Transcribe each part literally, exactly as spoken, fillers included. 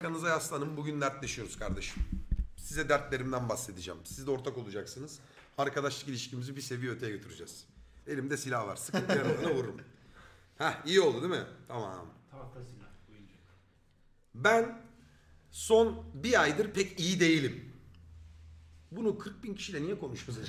Arkanıza yaslanın, bugün dertleşiyoruz kardeşim. Size dertlerimden bahsedeceğim. Siz de ortak olacaksınız. Arkadaşlık ilişkimizi bir seviye öteye götüreceğiz. Elimde silah var. Sıkıntı yaradığına vururum. Heh, iyi oldu değil mi? Tamam. Tahta silah. Oyuncak. Ben son bir aydır pek iyi değilim. Bunu kırk bin kişiyle niye konuşuyoruz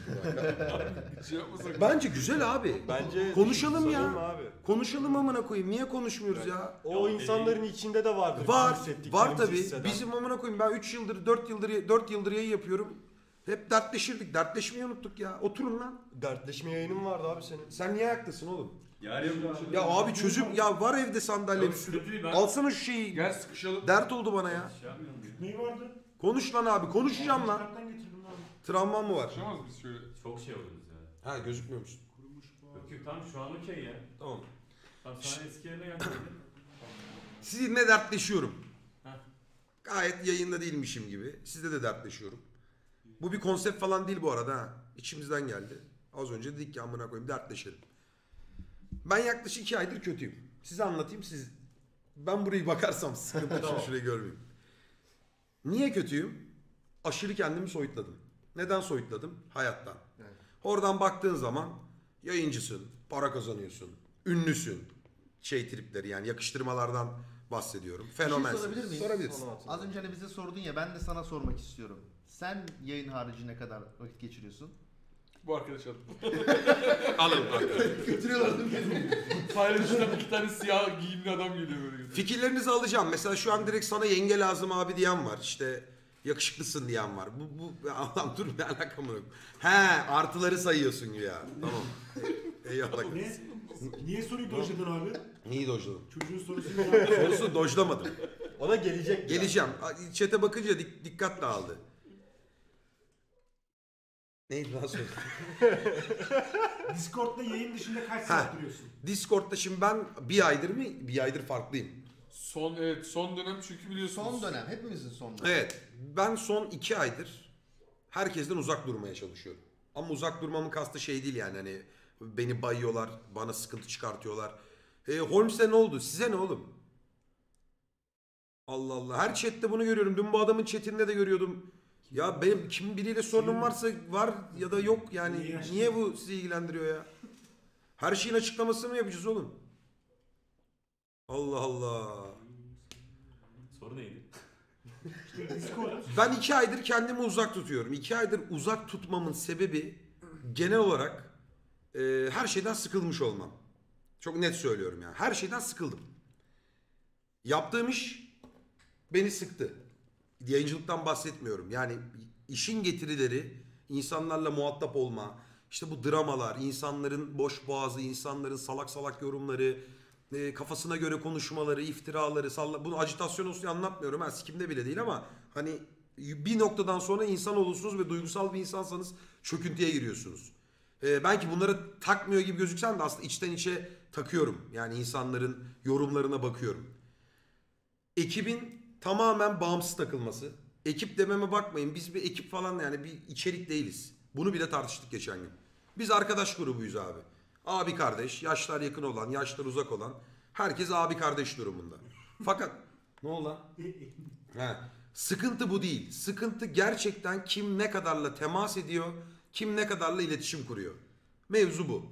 acaba? Bence güzel abi. Bence konuşalım ya. abi. Konuşalım amına koyayım. Niye konuşmuyoruz ya? O insanların içinde de vardır. Var. hissettiklerimizi Var tabii. hisseden. Bizim amına koyayım ben üç yıldır dört yıldır dört yıldır yayın yapıyorum. Hep dertleşirdik. Dertleşmeyi unuttuk ya. Oturun lan. Dertleşme yayının vardı abi senin. Sen niye ayaktasın oğlum? Yarın Ya abi çözüm ya var evde sandalye bir sürü. Alsana şu şeyi. Gel sıkışalım. Dert oldu bana ya. Neyi vardı? Konuş lan abi. Konuşacağım lan. Kitaptan getirdim abi. Travman mı var? Konuşamaz biz şöyle. Çok şey oldunuz ya. Ha gözükmüyor musun? Kurumuş bu. Yok yok tamam şu an okey ya. Tamam. Tamam sana eski yerine geldim. Sizinle dertleşiyorum. Heh. Gayet yayında değilmişim gibi. Sizle de dertleşiyorum. Bu bir konsept falan değil bu arada ha. İçimizden geldi. Az önce dedik ki amına koyayım dertleşelim. Ben yaklaşık iki aydır kötüyüm. Size anlatayım siz. Ben burayı bakarsam sıkıntı için şurayı görmeyeyim. Niye kötüyüm? Aşırı kendimi soyutladım. Neden soyutladım? Hayattan. Evet. Oradan baktığın zaman yayıncısın, para kazanıyorsun, ünlüsün. Şey tripleri yani yakıştırmalardan bahsediyorum. Fenomensin. Bir şey sorabilir miyim? Sorabilirsin. Az önce hani bize sordun ya, ben de sana sormak istiyorum. Sen yayın harici ne kadar vakit geçiriyorsun? Bu arkadaş alın. Alın arkadaşlar. Götürüyorlar değil mi? Paylaşılan iki tane siyah giyimli adam geliyor böyle. Fikirlerinizi alacağım. Mesela şu an direkt sana yenge lazım abi diyen var. İşte yakışıklısın diyen var. Bu, bu adam dur ne alakam yok. He artıları sayıyorsun ya. Tamam. Eyvallah. Ne? Niye soruyu dojladın abi? Neyi dojladın? Çocuğun sorusunu ne? Sorusu dojlamadım. Ona gelecek. Geleceğim. Chat'e bakınca dik- dikkat dağıldı. Neydi lan soru? Discord'da yayın dışında kaç Ha. saat duruyorsun? Discord'da şimdi ben bir aydır mı? Bir aydır farklıyım. Son evet son dönem çünkü biliyorsunuz. Son dönem, hepimizin son dönemi. Evet. Ben son iki aydır herkesten uzak durmaya çalışıyorum. Ama uzak durmamın kastı şey değil yani hani beni bayıyorlar, bana sıkıntı çıkartıyorlar. E, Holmes'e ne oldu? Size ne oğlum? Allah Allah. Her chatte bunu görüyorum. Dün bu adamın chatinde de görüyordum. Ya benim kim biriyle sorunum varsa var ya da yok yani. Niye bu sizi ilgilendiriyor ya? Her şeyin açıklamasını mı yapacağız oğlum? Allah Allah. Soru neydi? Discord. Ben iki aydır kendimi uzak tutuyorum. İki aydır uzak tutmamın sebebi genel olarak e, her şeyden sıkılmış olmam. Çok net söylüyorum yani. Her şeyden sıkıldım. Yaptığım iş beni sıktı. Yayıncılıktan bahsetmiyorum. Yani işin getirileri, insanlarla muhatap olma, işte bu dramalar, insanların boş boğazı, insanların salak salak yorumları, e, kafasına göre konuşmaları, iftiraları, salla bunu ajitasyon olsun diye anlatmıyorum. Ha, sikimde bile değil ama hani bir noktadan sonra insan olursunuz ve duygusal bir insansanız çöküntüye giriyorsunuz. E, belki bunları takmıyor gibi gözüksem de aslında içten içe takıyorum. Yani insanların yorumlarına bakıyorum. Ekibin tamamen bağımsız takılması. Ekip dememe bakmayın. Biz bir ekip falan yani bir içerik değiliz. Bunu bile tartıştık geçen gün. Biz arkadaş grubuyuz abi. Abi kardeş, yaşlar yakın olan, yaşlar uzak olan. Herkes abi kardeş durumunda. Fakat ne oldu lan? He. Sıkıntı bu değil. Sıkıntı gerçekten kim ne kadarla temas ediyor, kim ne kadarla iletişim kuruyor. Mevzu bu.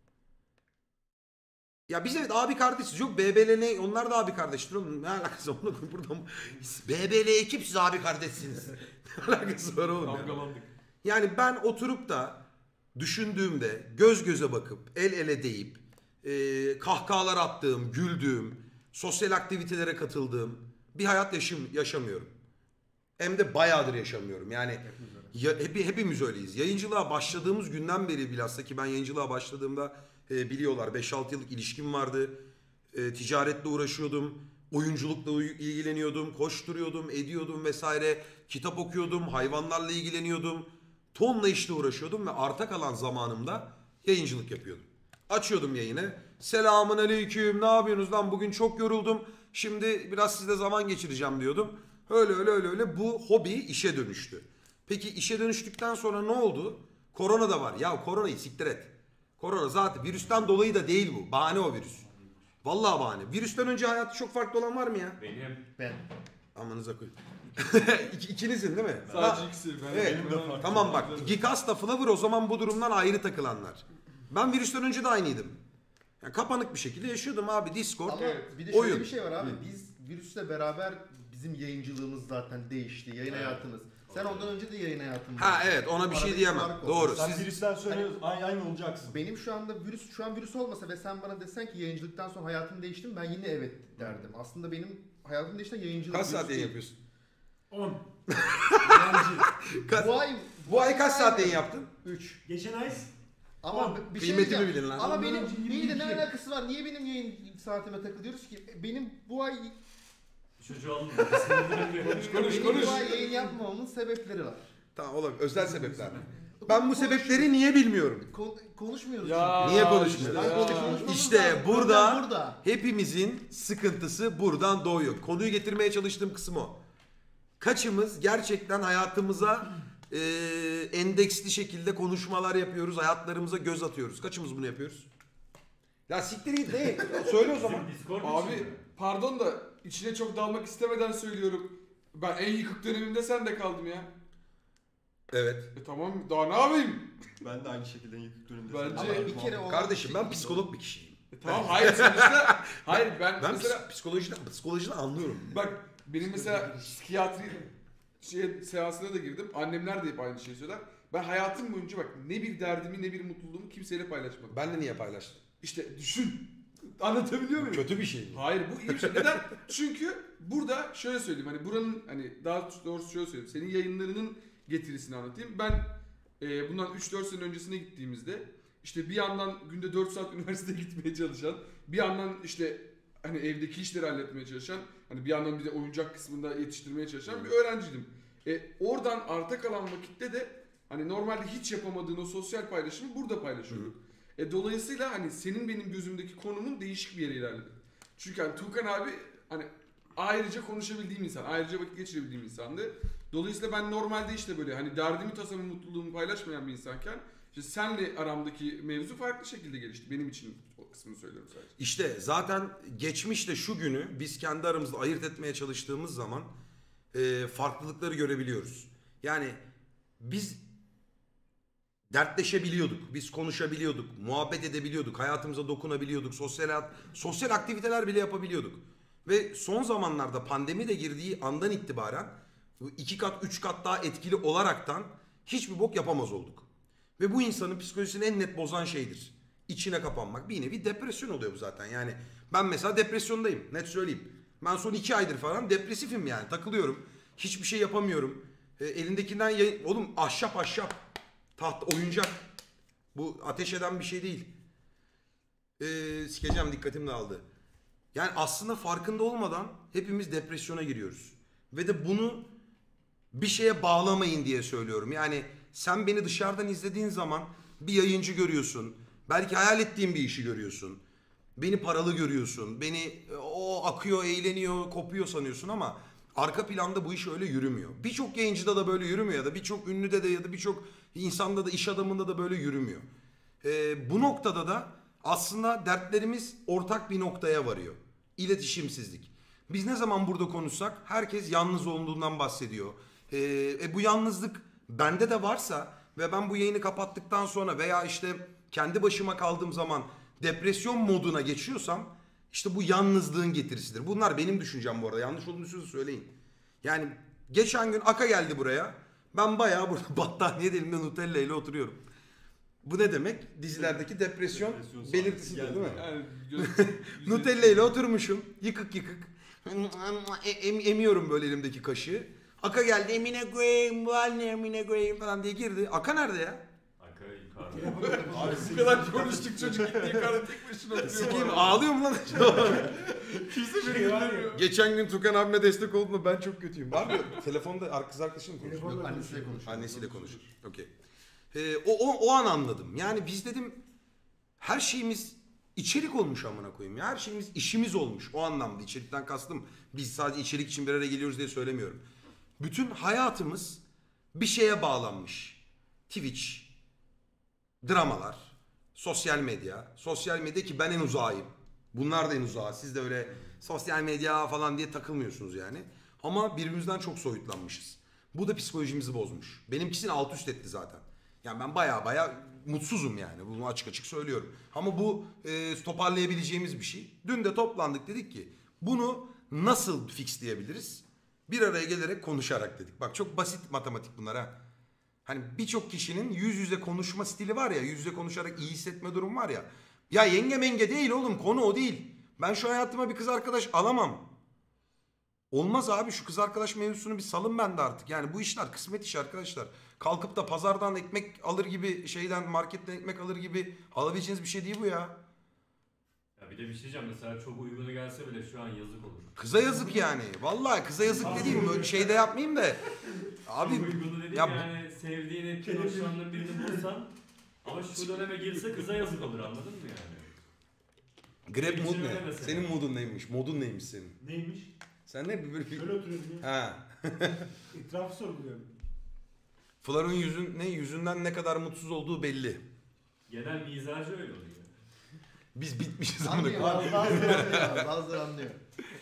Ya biz evet abi kardeşiz. Yok B B L ne? Onlar da abi kardeştir oğlum. Ne alakası var? Onu buradan... B B L ekip siz abi kardeşsiniz. Ne alakası var oğlum ya? Damgalandık. Yani ben oturup da düşündüğümde göz göze bakıp el ele deyip e, kahkahalar attığım, güldüğüm, sosyal aktivitelere katıldığım bir hayat yaşım, yaşamıyorum. Hem de bayağıdır yaşamıyorum. Yani ya, hep, hepimiz öyleyiz. Yayıncılığa başladığımız günden beri bilhassa ki ben yayıncılığa başladığımda e, biliyorlar beş altı yıllık ilişkim vardı. E, ticaretle uğraşıyordum. Oyunculukla ilgileniyordum. Koşturuyordum, ediyordum vesaire. Kitap okuyordum. Hayvanlarla ilgileniyordum. Tonla işle uğraşıyordum ve arta kalan zamanımda yayıncılık yapıyordum. Açıyordum yayını. Selamun aleyküm. Ne yapıyorsunuz lan? Bugün çok yoruldum. Şimdi biraz sizle zaman geçireceğim diyordum. Öyle öyle öyle öyle bu hobi işe dönüştü. Peki işe dönüştükten sonra ne oldu? Korona da var. Ya koronayı siktir et. Korona zaten virüsten dolayı da değil bu. Bahane o virüs. Vallahi bahane. Virüsten önce hayatı çok farklı olan var mı ya? Benim. Ben. Amanıza koyun. İk, ikinizin değil mi? Sadece Ha, ikisi. Ben, evet. benim de farklı. Tamam bak. Gikas'la Flavor o zaman bu durumdan ayrı takılanlar. Ben virüsten önce de aynıydım. Yani kapanık bir şekilde yaşıyordum abi. Discord, Ama Evet. bir de şöyle oyun. bir şey var abi. Biz virüsle beraber bizim yayıncılığımız zaten değişti. Yayın hayatımız. Sen ondan önce de yayın hayatın var. Ha evet ona bir şey Aradaki diyemem. fark o. Doğru. Sen Siz virüsten sonra aynı, aynı olacaksın. Benim şu anda virüs şu an virüs olmasa ve sen bana desen ki yayıncılıktan sonra hayatın değişti mi, ben yine evet derdim. Aslında benim hayatım değişti, yayıncılık. kaç virüs saat yayın değil. yapıyorsun? on. Kaç- Bu ay Bu ay kaç saat yayın yaptın? üç. Geçen ay Ama On. bir şey Kıymetimi diyeceğim. bilin lan. Ama Ondan benim önce neyle yirmi ne iki. alakası var? Niye benim yayın saatime takılıyoruz ki? Benim bu ay Çocuğu alın. konuş benim konuş. bu ay yayın yapmamamın sebepleri var. Tamam olabilir. Özel sebepler. Ben bu sebepleri niye bilmiyorum? Kon- konuşmuyoruz Ya. çünkü. Niye konuşmuyoruz? Ben Ya. konuşmamız İşte lazım. burada- Problem burada. Hepimizin sıkıntısı buradan doğuyor. Konuyu getirmeye çalıştığım kısım o. Kaçımız gerçekten hayatımıza e, endeksli şekilde konuşmalar yapıyoruz, hayatlarımıza göz atıyoruz. Kaçımız bunu yapıyoruz? Ya siktir git ne? Söyle o zaman. Discord Abi için mi? pardon da içine çok dalmak istemeden söylüyorum. Ben en yıkık dönemimde sen de kaldım ya. Evet. E tamam daha ne yapayım? Ben de aynı şekilde yıkık dönümde. Bence- Ama bir kere o Kardeşim ben şey- psikolog bir kişiyim. E tamam hayır sonuçta. Hayır ben, Ben mesela psik- psikolojiden, psikolojiden anlıyorum. bak benim mesela psikiyatri şey, seansına da girdim. Annemler de hep aynı şeyi söyler. Ben hayatım boyunca bak ne bir derdimi ne bir mutluluğumu kimseyle paylaşmadım. Ben de niye paylaştım? İşte düşün. Anlatabiliyor muyum? Kötü bir şey mi? Hayır bu iyi bir şey. Neden? Çünkü burada şöyle söyleyeyim hani buranın hani daha doğrusu şöyle söyleyeyim. Senin yayınlarının getirisini anlatayım. Ben e, bundan üç dört sene öncesine gittiğimizde işte bir yandan günde dört saat üniversiteye gitmeye çalışan, bir yandan işte hani evdeki işleri halletmeye çalışan, hani bir yandan bir de oyuncak kısmında yetiştirmeye çalışan bir öğrenciydim. E, oradan arta kalan vakitte de hani normalde hiç yapamadığın o sosyal paylaşımı burada paylaşıyorduk. E, dolayısıyla hani senin benim gözümdeki konumun değişik bir yere ilerledi. Çünkü hani Tuğkan abi hani ayrıca konuşabildiğim insan, ayrıca vakit geçirebildiğim insandı. Dolayısıyla ben normalde işte böyle hani derdimi, tasamı, mutluluğumu paylaşmayan bir insanken işte senle aramdaki mevzu farklı şekilde gelişti. Benim için o kısmını söylüyorum sadece. İşte zaten geçmişte şu günü biz kendi aramızda ayırt etmeye çalıştığımız zaman e, farklılıkları görebiliyoruz. Yani biz dertleşebiliyorduk, biz konuşabiliyorduk, muhabbet edebiliyorduk, hayatımıza dokunabiliyorduk, sosyal hayat, sosyal aktiviteler bile yapabiliyorduk. Ve son zamanlarda pandemi de girdiği andan itibaren iki kat, üç kat daha etkili olaraktan hiçbir bok yapamaz olduk. Ve bu insanın psikolojisini en net bozan şeydir. İçine kapanmak. Bir nevi depresyon oluyor bu zaten. Yani ben mesela depresyondayım. Net söyleyeyim. Ben son iki aydır falan depresifim yani. Takılıyorum. Hiçbir şey yapamıyorum. E, elindekinden yayın... Oğlum ahşap ahşap. Taht, oyuncak. Bu ateş eden bir şey değil. E, sikeceğim dikkatim dağıldı. Yani aslında farkında olmadan hepimiz depresyona giriyoruz. Ve de bunu bir şeye bağlamayın diye söylüyorum. Yani sen beni dışarıdan izlediğin zaman bir yayıncı görüyorsun. Belki hayal ettiğin bir işi görüyorsun. Beni paralı görüyorsun. Beni o akıyor, eğleniyor, kopuyor sanıyorsun ama arka planda bu iş öyle yürümüyor. Birçok yayıncıda da böyle yürümüyor ya da birçok ünlüde de ya da birçok insanda da iş adamında da böyle yürümüyor. Ee, bu noktada da aslında dertlerimiz ortak bir noktaya varıyor. İletişimsizlik. Biz ne zaman burada konuşsak herkes yalnız olduğundan bahsediyor. Ee, e, bu yalnızlık bende de varsa ve ben bu yayını kapattıktan sonra veya işte kendi başıma kaldığım zaman depresyon moduna geçiyorsam işte bu yalnızlığın getirisidir. Bunlar benim düşüncem bu arada. Yanlış olduğunu söyleyin. Yani geçen gün Aka geldi buraya. Ben bayağı burada battaniye elimde Nutella ile oturuyorum. Bu ne demek? Dizilerdeki depresyon, Depresyon belirtisidir sahnesi değil mi? Yani göz, Nutella ile oturmuşum. Yıkık yıkık. Em, emiyorum böyle elimdeki kaşığı. Aka geldi. Emine koyayım, bu anne Emine koyayım falan diye girdi. Aka nerede ya? Aka yukarıda. Abi bu kadar konuştuk çocuk gitti yukarıda tek başına oturuyor. Sikeyim ağlıyor mu lan? Kimse beni dinlemiyor. Geçen gün Tukan abime destek olduğunda ben çok kötüyüm. Var mı? Telefonda kız arkadaşım mı konuşuyor? Telefonla Annesiyle konuşuyor. Annesiyle konuşur. Okey. Ee, o, o, o an anladım. Yani biz dedim her şeyimiz içerik olmuş amına koyayım ya. Her şeyimiz işimiz olmuş. O anlamda içerikten kastım. Biz sadece içerik için bir araya geliyoruz diye söylemiyorum. Bütün hayatımız bir şeye bağlanmış. Twitch, dramalar, sosyal medya. Sosyal medya ki ben en uzağıyım. Bunlar da en uzağı. Siz de öyle sosyal medya falan diye takılmıyorsunuz yani. Ama birbirimizden çok soyutlanmışız. Bu da psikolojimizi bozmuş. Benimkisini alt üst etti zaten. Yani ben baya baya mutsuzum yani. Bunu açık açık söylüyorum. Ama bu e, toparlayabileceğimiz bir şey. Dün de toplandık, dedik ki bunu nasıl fixleyebiliriz? Bir araya gelerek konuşarak dedik. Bak çok basit matematik bunlar ha. Hani birçok kişinin yüz yüze konuşma stili var ya, yüz yüze konuşarak iyi hissetme durumu var ya. Ya yenge menge değil oğlum, konu o değil. Ben şu hayatıma bir kız arkadaş alamam. Olmaz abi, şu kız arkadaş mevzusunu bir salın bende artık. Yani bu işler kısmet işi arkadaşlar. Kalkıp da pazardan ekmek alır gibi, şeyden marketten ekmek alır gibi alabileceğiniz bir şey değil bu ya. Ya bir de bir şey diyeceğim, mesela çok uygunu gelse bile şu an yazık olur. Kıza yazık yani. Vallahi kıza yazık dediğim böyle şey de yapmayayım da. Abi Çok uygunu dediğim ya bu- yani sevdiğin, ettiğin, hoşlandığın birini bulsan ama şu döneme girse kıza yazık olur, anladın mı yani? Grab Benim mood için öyle ne? mesela. Senin moodun neymiş? Modun neymiş senin? Neymiş? Sen ne böyle bir... Şöyle oturuyorum ya. Ha. Etrafı sorguluyorum. Flar'ın yüzün, ne, yüzünden ne kadar mutsuz olduğu belli. Genel mizacı öyle oluyor. Biz bitmişiz. Anlıyor. amına koyayım. Bazıları anlıyor. Bazıları anlıyor.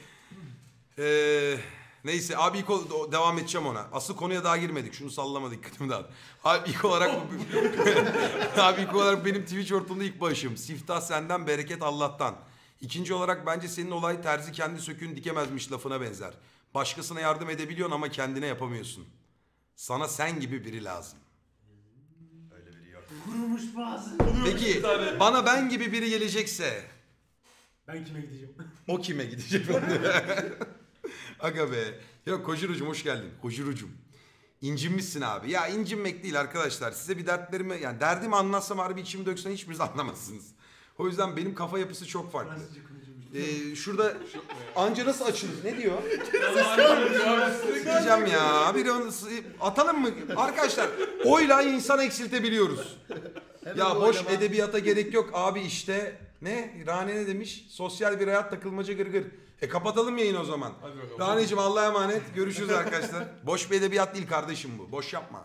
Ee, neyse abi ilk ol- devam edeceğim ona. Asıl konuya daha girmedik. Şunu sallama, dikkatimi dağıt. Abi ilk olarak abi ilk olarak benim Twitch ortamında ilk başım. Siftah senden, bereket Allah'tan. İkinci olarak bence senin olay terzi kendi söküğün dikemezmiş lafına benzer. Başkasına yardım edebiliyorsun ama kendine yapamıyorsun. Sana sen gibi biri lazım. Öyle biri yok. Kurumuş bazı. Peki bana ben gibi biri gelecekse Ben kime gideceğim? o kime gidecek? Aga be. Ya Kojirucum hoş geldin. Kojirucum. İncinmişsin abi. Ya incinmek değil arkadaşlar. Size bir dertlerimi, yani derdimi anlatsam harbi içimi döksem hiçbiriniz anlamazsınız. O yüzden benim kafa yapısı çok farklı. Fransızca konuşuyormuş. Ee, şurada anca nasıl açılır? Ne diyor? Diyeceğim ya. Bir onu atalım mı? Arkadaşlar oyla insan eksiltebiliyoruz. Hemen Ya bu boş oylama- edebiyata gerek yok abi işte. Ne? Rane ne demiş? Sosyal bir hayat, takılmaca gırgır. E kapatalım yayını o zaman. Hadi bakalım. Raneciğim Allah'a emanet. Görüşürüz arkadaşlar. Boş bir edebiyat değil kardeşim bu. Boş yapma.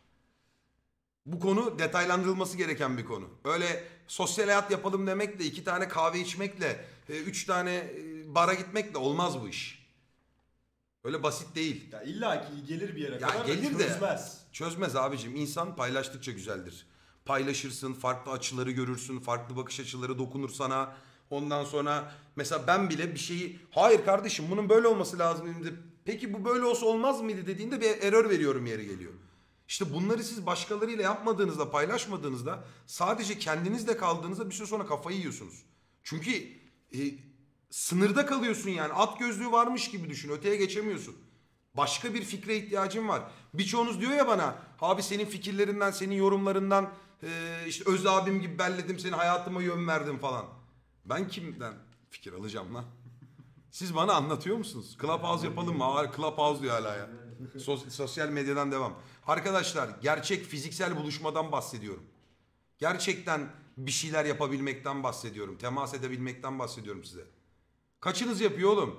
Bu konu detaylandırılması gereken bir konu. Öyle sosyal hayat yapalım demekle, iki tane kahve içmekle, e, üç tane e, bara gitmekle olmaz bu iş. Öyle basit değil. Ya illa ki gelir bir yere Ya kadar da gelir de. çözmez. Çözmez abicim. İnsan paylaştıkça güzeldir. Paylaşırsın, farklı açıları görürsün, farklı bakış açıları dokunur sana. Ondan sonra mesela ben bile bir şeyi, hayır kardeşim bunun böyle olması lazım dediğimde, peki bu böyle olsa olmaz mıydı dediğinde bir error veriyorum yeri geliyor. İşte bunları siz başkalarıyla yapmadığınızda, paylaşmadığınızda, sadece kendinizle kaldığınızda bir süre sonra kafayı yiyorsunuz. Çünkü e, sınırda kalıyorsun yani. At gözlüğü varmış gibi düşün. Öteye geçemiyorsun. Başka bir fikre ihtiyacın var. Birçoğunuz diyor ya bana, abi senin fikirlerinden, senin yorumlarından e, işte Öz abim gibi belledim, seni hayatıma yön verdim falan. Ben kimden fikir alacağım lan? Siz bana anlatıyor musunuz? Clubhouse yapalım mı? Aa, Clubhouse diyor hala ya. Sos- sosyal medyadan devam. Arkadaşlar gerçek fiziksel buluşmadan bahsediyorum. Gerçekten bir şeyler yapabilmekten bahsediyorum. Temas edebilmekten bahsediyorum size. Kaçınız yapıyor oğlum?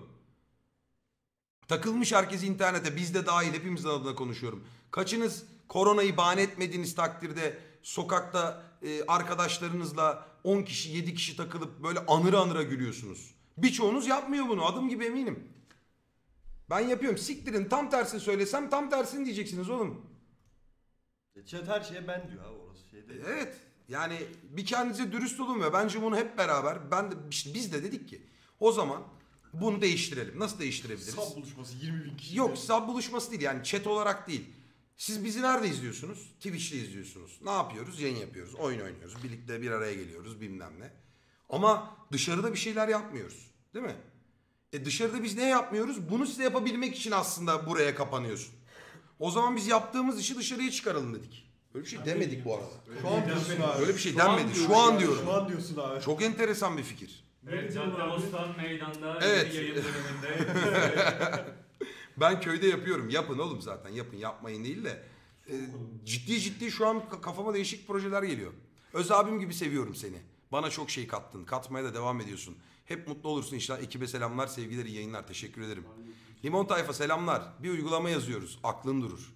Takılmış herkes internete, biz de dahil, hepimizin adına konuşuyorum. Kaçınız koronayı bahane etmediğiniz takdirde sokakta e, arkadaşlarınızla on kişi yedi kişi takılıp böyle anıra anıra gülüyorsunuz? Birçoğunuz yapmıyor bunu, adım gibi eminim. Ben yapıyorum. Siktirin, tam tersini söylesem tam tersini diyeceksiniz oğlum. E, Chat her şeye ben diyor abi, orası şey değil. Evet. Yani bir kendinize dürüst olun ve bence bunu hep beraber, ben de işte biz de dedik ki o zaman bunu değiştirelim. Nasıl değiştirebiliriz? Sab buluşması yirmi bin kişi. Yok, sub buluşması değil, yani chat olarak değil. Siz bizi nerede izliyorsunuz? Twitch'te izliyorsunuz. Ne yapıyoruz? Yayın yapıyoruz. Oyun oynuyoruz. Birlikte bir araya geliyoruz bilmem ne. Ama dışarıda bir şeyler yapmıyoruz. Değil mi? E dışarıda biz ne yapmıyoruz? Bunu size yapabilmek için aslında buraya kapanıyorsun. O zaman biz yaptığımız işi dışarıya çıkaralım dedik. Böyle bir şey demedik bu arada. Şu an diyorsun abi. Böyle bir şey Şu an denmedi. diyoruz Şu an ya, diyorum. Şu an diyorsun abi. Çok enteresan bir fikir. Evet, Caddebostan meydanda Evet. yayın döneminde. Ben köyde yapıyorum. Yapın oğlum zaten. Yapın. Yapmayın değil de. e, ciddi ciddi şu an ka- kafama değişik projeler geliyor. Öz abim gibi seviyorum seni. Bana çok şey kattın. Katmaya da devam ediyorsun. Hep mutlu olursun inşallah. Ekibe selamlar, sevgiler, iyi yayınlar. Teşekkür ederim. Limon Tayfa selamlar. Bir uygulama yazıyoruz. Aklın durur.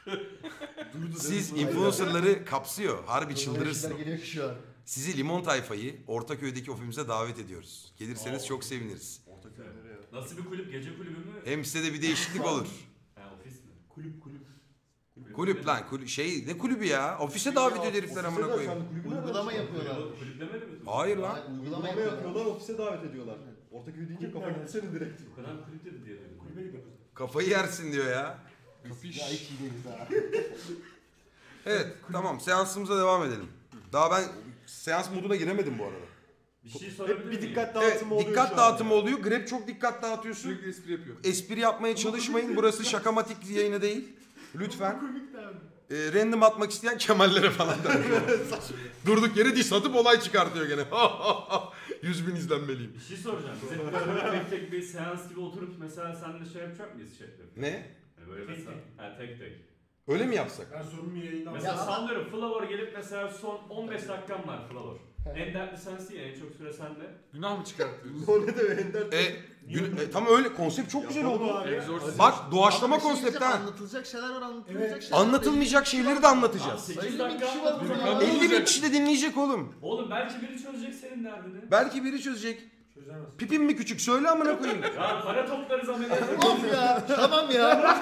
Siz influencerları kapsıyor. Harbi çıldırırsın. Şeyler geliyor ki şu an. Sizi Limon Tayfa'yı Ortaköy'deki ofisimize davet ediyoruz. Gelirseniz çok seviniriz. Ortaköy'e nereye? Nasıl bir kulüp? Gece kulübü mü? Hem size de bir değişiklik olur. Ha, ofis mi? Kulüp kulüp. Kulüp lan kulüp, şey ne kulübü ya? Ofise davet ediyor herifler amına koyayım. Uygulama yapıyorlar. Kulüp- Kulüplemeli mi? Hayır lan. Uygulama Uygulama yapıyorlar. yapıyorlar, ofise davet ediyorlar. Ortaköy deyince Kulüp kafa nerede? gitti senin direkt. Bu kadar kulüp dedi diye duydum. Kulübe gidiyoruz. Kafayı yersin diyor ya. Kapiş. Ya hiç iyi değiliz ha. Evet tamam seansımıza devam edelim. Daha ben seans moduna giremedim bu arada. Bir şey sorabilir Hep miyim? bir dikkat Evet, dağıtımı oluyor dikkat şu an dağıtımı ya. oluyor. Grab çok dikkat dağıtıyorsun. Sürekli espri yapıyor. Espri yapmaya çalışmayın. Burası şakamatik yayını değil. Lütfen. Ee, random atmak isteyen Kemallere falan der. Durduk yere diş atıp olay çıkartıyor gene. yüz bin izlenmeliyim. Bir şey soracağım. Biz hep böyle tek tek bir seans gibi oturup mesela seninle şey yapacak mıyız şefim? Ne? Yani böyle Tek mesela. Ha tek tek. Öyle mi yapsak? Ben sorunumu yayından Mesela Ya- sallıyorum Flavor gelip mesela son on beş dakikam var Flavor. Evet. En dertli sensin ya en çok süre sende. Günah mı çıkartıyoruz? O ne demek Ender? E, gün, e, tam öyle konsept çok güzel Yapalım oldu. abi ya. Exorcist. Bak doğaçlama Ama bir şey konsept diyeceğim, ha. Anlatılacak şeyler var, anlatılmayacak Evet. şeyler var. Anlatılmayacak şeyleri de Abi anlatacağız. sekiz elli bin dakika kişi var anlatıyoruz. burada ya. elli bin kişi de dinleyecek oğlum. Oğlum belki biri çözecek senin derdini. Belki biri çözecek. çözemez. Pipin mi küçük? Söyle amına koyayım. Ya para toplarız ameliyat. Of ya. Tamam ya.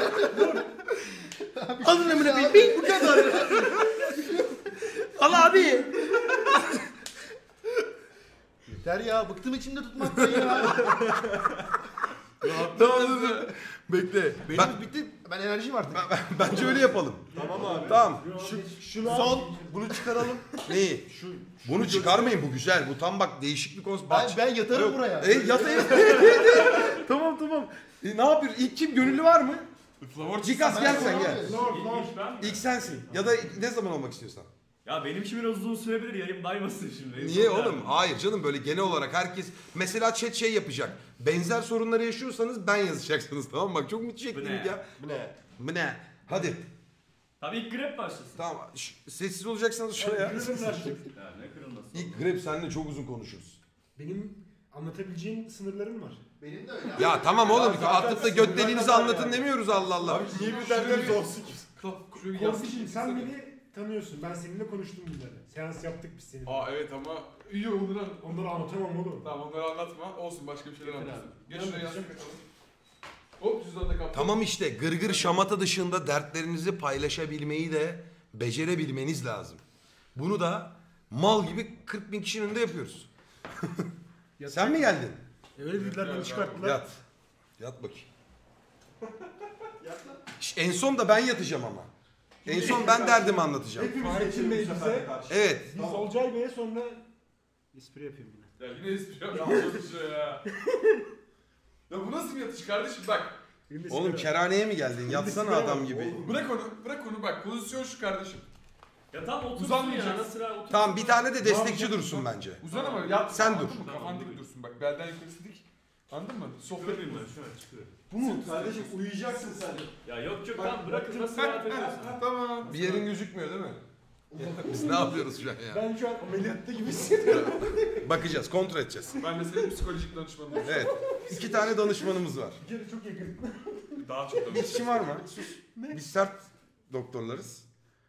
Alın amına koyayım. Bing, bu kadar. Al abi. Yeter ya. Bıktım içimde tutmaktan ya. Tamam dur. Bekle. Benim Ben, bitti. Ben enerjiyim artık. bence öyle yapalım. Tamam abi. Tamam. Şu, şunu son bunu çıkaralım. Neyi? Şu Bunu çıkarmayın, bu güzel. Bu tam bak değişik bir konsept. Ben, Bak. ben yatarım buraya. E yat evet. Tamam tamam. E, ne yapıyor? İlk kim? Gönüllü var mı? Flavor Cikas gel sen gel. Lord Lord. İlk ben mi? İlk sensin. Ya da ne zaman olmak istiyorsan. Ya benim için biraz uzun sürebilir yayın daymasın şimdi. Benim Niye çok oğlum? derdim. Hayır canım böyle genel olarak herkes mesela chat şey yapacak. Benzer sorunları yaşıyorsanız ben yazacaksınız tamam mı? Bak çok müthiş Bu ne? etkinlik ya. bu ne? Bu ne? Hadi. Tabii ilk grep başlasın. Tamam. Şş, sessiz olacaksanız şuraya. Ya ne kırılması. İlk grep seninle çok uzun konuşuruz. Benim anlatabileceğim sınırlarım var. Benim de öyle. Ya tamam oğlum zaten atıp da göt deliğinizi sınırlar anlatın yani. demiyoruz Allah Allah. Abi niye bir derdimiz olsun ki? Şöyle bir yastık Korkucuğum sen getirsene. beni tanıyorsun. Ben seninle konuştum bunları. Seans yaptık biz seninle. Aa evet ama iyi oldu lan. Onları anlatamam oğlum. Tamam onları anlatma. Olsun başka bir şeyler Getir anlatsın. abi. Geç Ben şuraya bakacağım. yastık katalım. Hop cüzdanı da kaptım. Tamam işte gırgır şamata dışında dertlerinizi paylaşabilmeyi de becerebilmeniz lazım. Bunu da mal gibi kırk bin kişinin önünde yapıyoruz. Sen mi geldin? E, öyle dediler beni çıkarttılar. Yat. Yat bakayım. Şş, en son da ben yatacağım ama. En son ben derdimi anlatacağım. Hepimiz Fahrettin geçelim Bey bu sefer bize- karşı. Evet. Biz Olcay Bey'e sonra espri yapıyorum yine. Ya yine espri yapacağım çalışıyor ya. Ya bu nasıl bir yatış kardeşim bak. Benim de Oğlum sigara- kerhaneye mi geldin? Yatsana sigara adam var. gibi. Bırak onu, bırak onu bak. Pozisyon şu kardeşim. Ya tamam otursun ya Uzanmayacaksın. ara sıra otur. Tamam bir tane de destekçi Tamam. dursun bence. Uzan ama yat. Sen anladın dur. mı? Tamam, Kafan dur. dik dursun bak. Belden yukarısı dik. Anladın mı? Sohbet Çıkıyorum mi? ben şu an çıkıyorum. Bu mu? Kardeşim uyuyacaksın sen. Ya yok yok Bak, tamam bırakın nasıl Heh, rahat heh, ediyorsun. heh, Tamam. Bir yerin gözükmüyor değil mi? Biz ne yapıyoruz şu an ya? Ben şu an ameliyatta gibi hissediyorum. Bakacağız, kontrol edeceğiz. Ben de senin psikolojik danışmanın olacağım. Evet. İki tane danışmanımız var. Bir kere çok yakın. Daha çok Bir danışman. kişi var mı? Sus. Biz sert doktorlarız.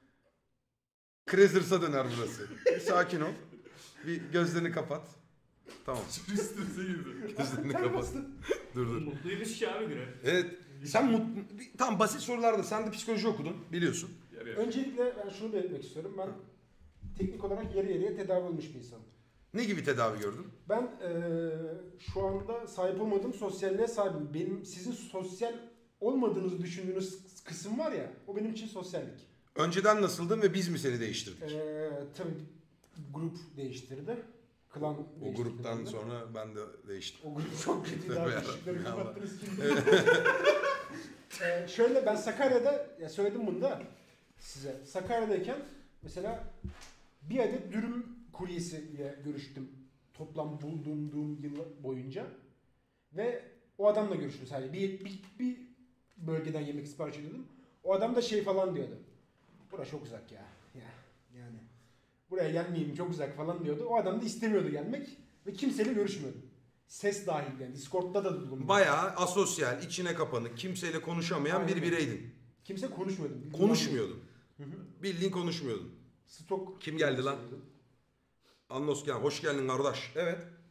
Crazers'a döner burası. Bir sakin ol. Bir gözlerini kapat. Tamam. Strese girdi. Gözlerini kapat. Dur dur. Mutluymuş ki abi grep. Evet. Sen mut... bir- Tamam basit sorularda sen de psikoloji okudun biliyorsun. Yarı yarı. Öncelikle ben şunu belirtmek istiyorum. Ben teknik olarak yarı yarıya tedavi olmuş bir insanım. Ne gibi tedavi gördün? Ben eee, şu anda sahip olmadığım sosyalliğe sahibim. Benim sizin sosyal olmadığınızı düşündüğünüz kısım var ya, o benim için sosyallik. Önceden nasıldın ve biz mi seni değiştirdik? Eee tabii grup değiştirdi. Klan O değiştirdi gruptan beni. sonra ben de değiştim. O grup çok kötüydü Tövbe abi. yarabbim Işıkları ya Allah. kapattınız kim bilir. Eee, şöyle ben Sakarya'da, ya söyledim bunu da size. Sakarya'dayken mesela bir adet dürüm kuryesiyle görüştüm. Toplam bulunduğum yıl boyunca. Ve o adamla görüştüm sadece. Bir, bir, bir bölgeden yemek sipariş ediyordum. O adam da şey falan diyordu. Burası çok uzak ya. ya. Yani buraya gelmeyeyim çok uzak falan diyordu. O adam da istemiyordu gelmek. Ve kimseyle görüşmüyordu. Ses dahil yani. Discord'da da bulundum. Bayağı asosyal, içine kapanık, kimseyle konuşamayan bir Aynen. bireydin. Kimse konuşmuyordu. Bildiğin Konuşmuyordun. Hı hı. Bildiğin konuşmuyordun. Stok. Kim geldi lan? Anlos gel. Hoş geldin kardeş. Evet.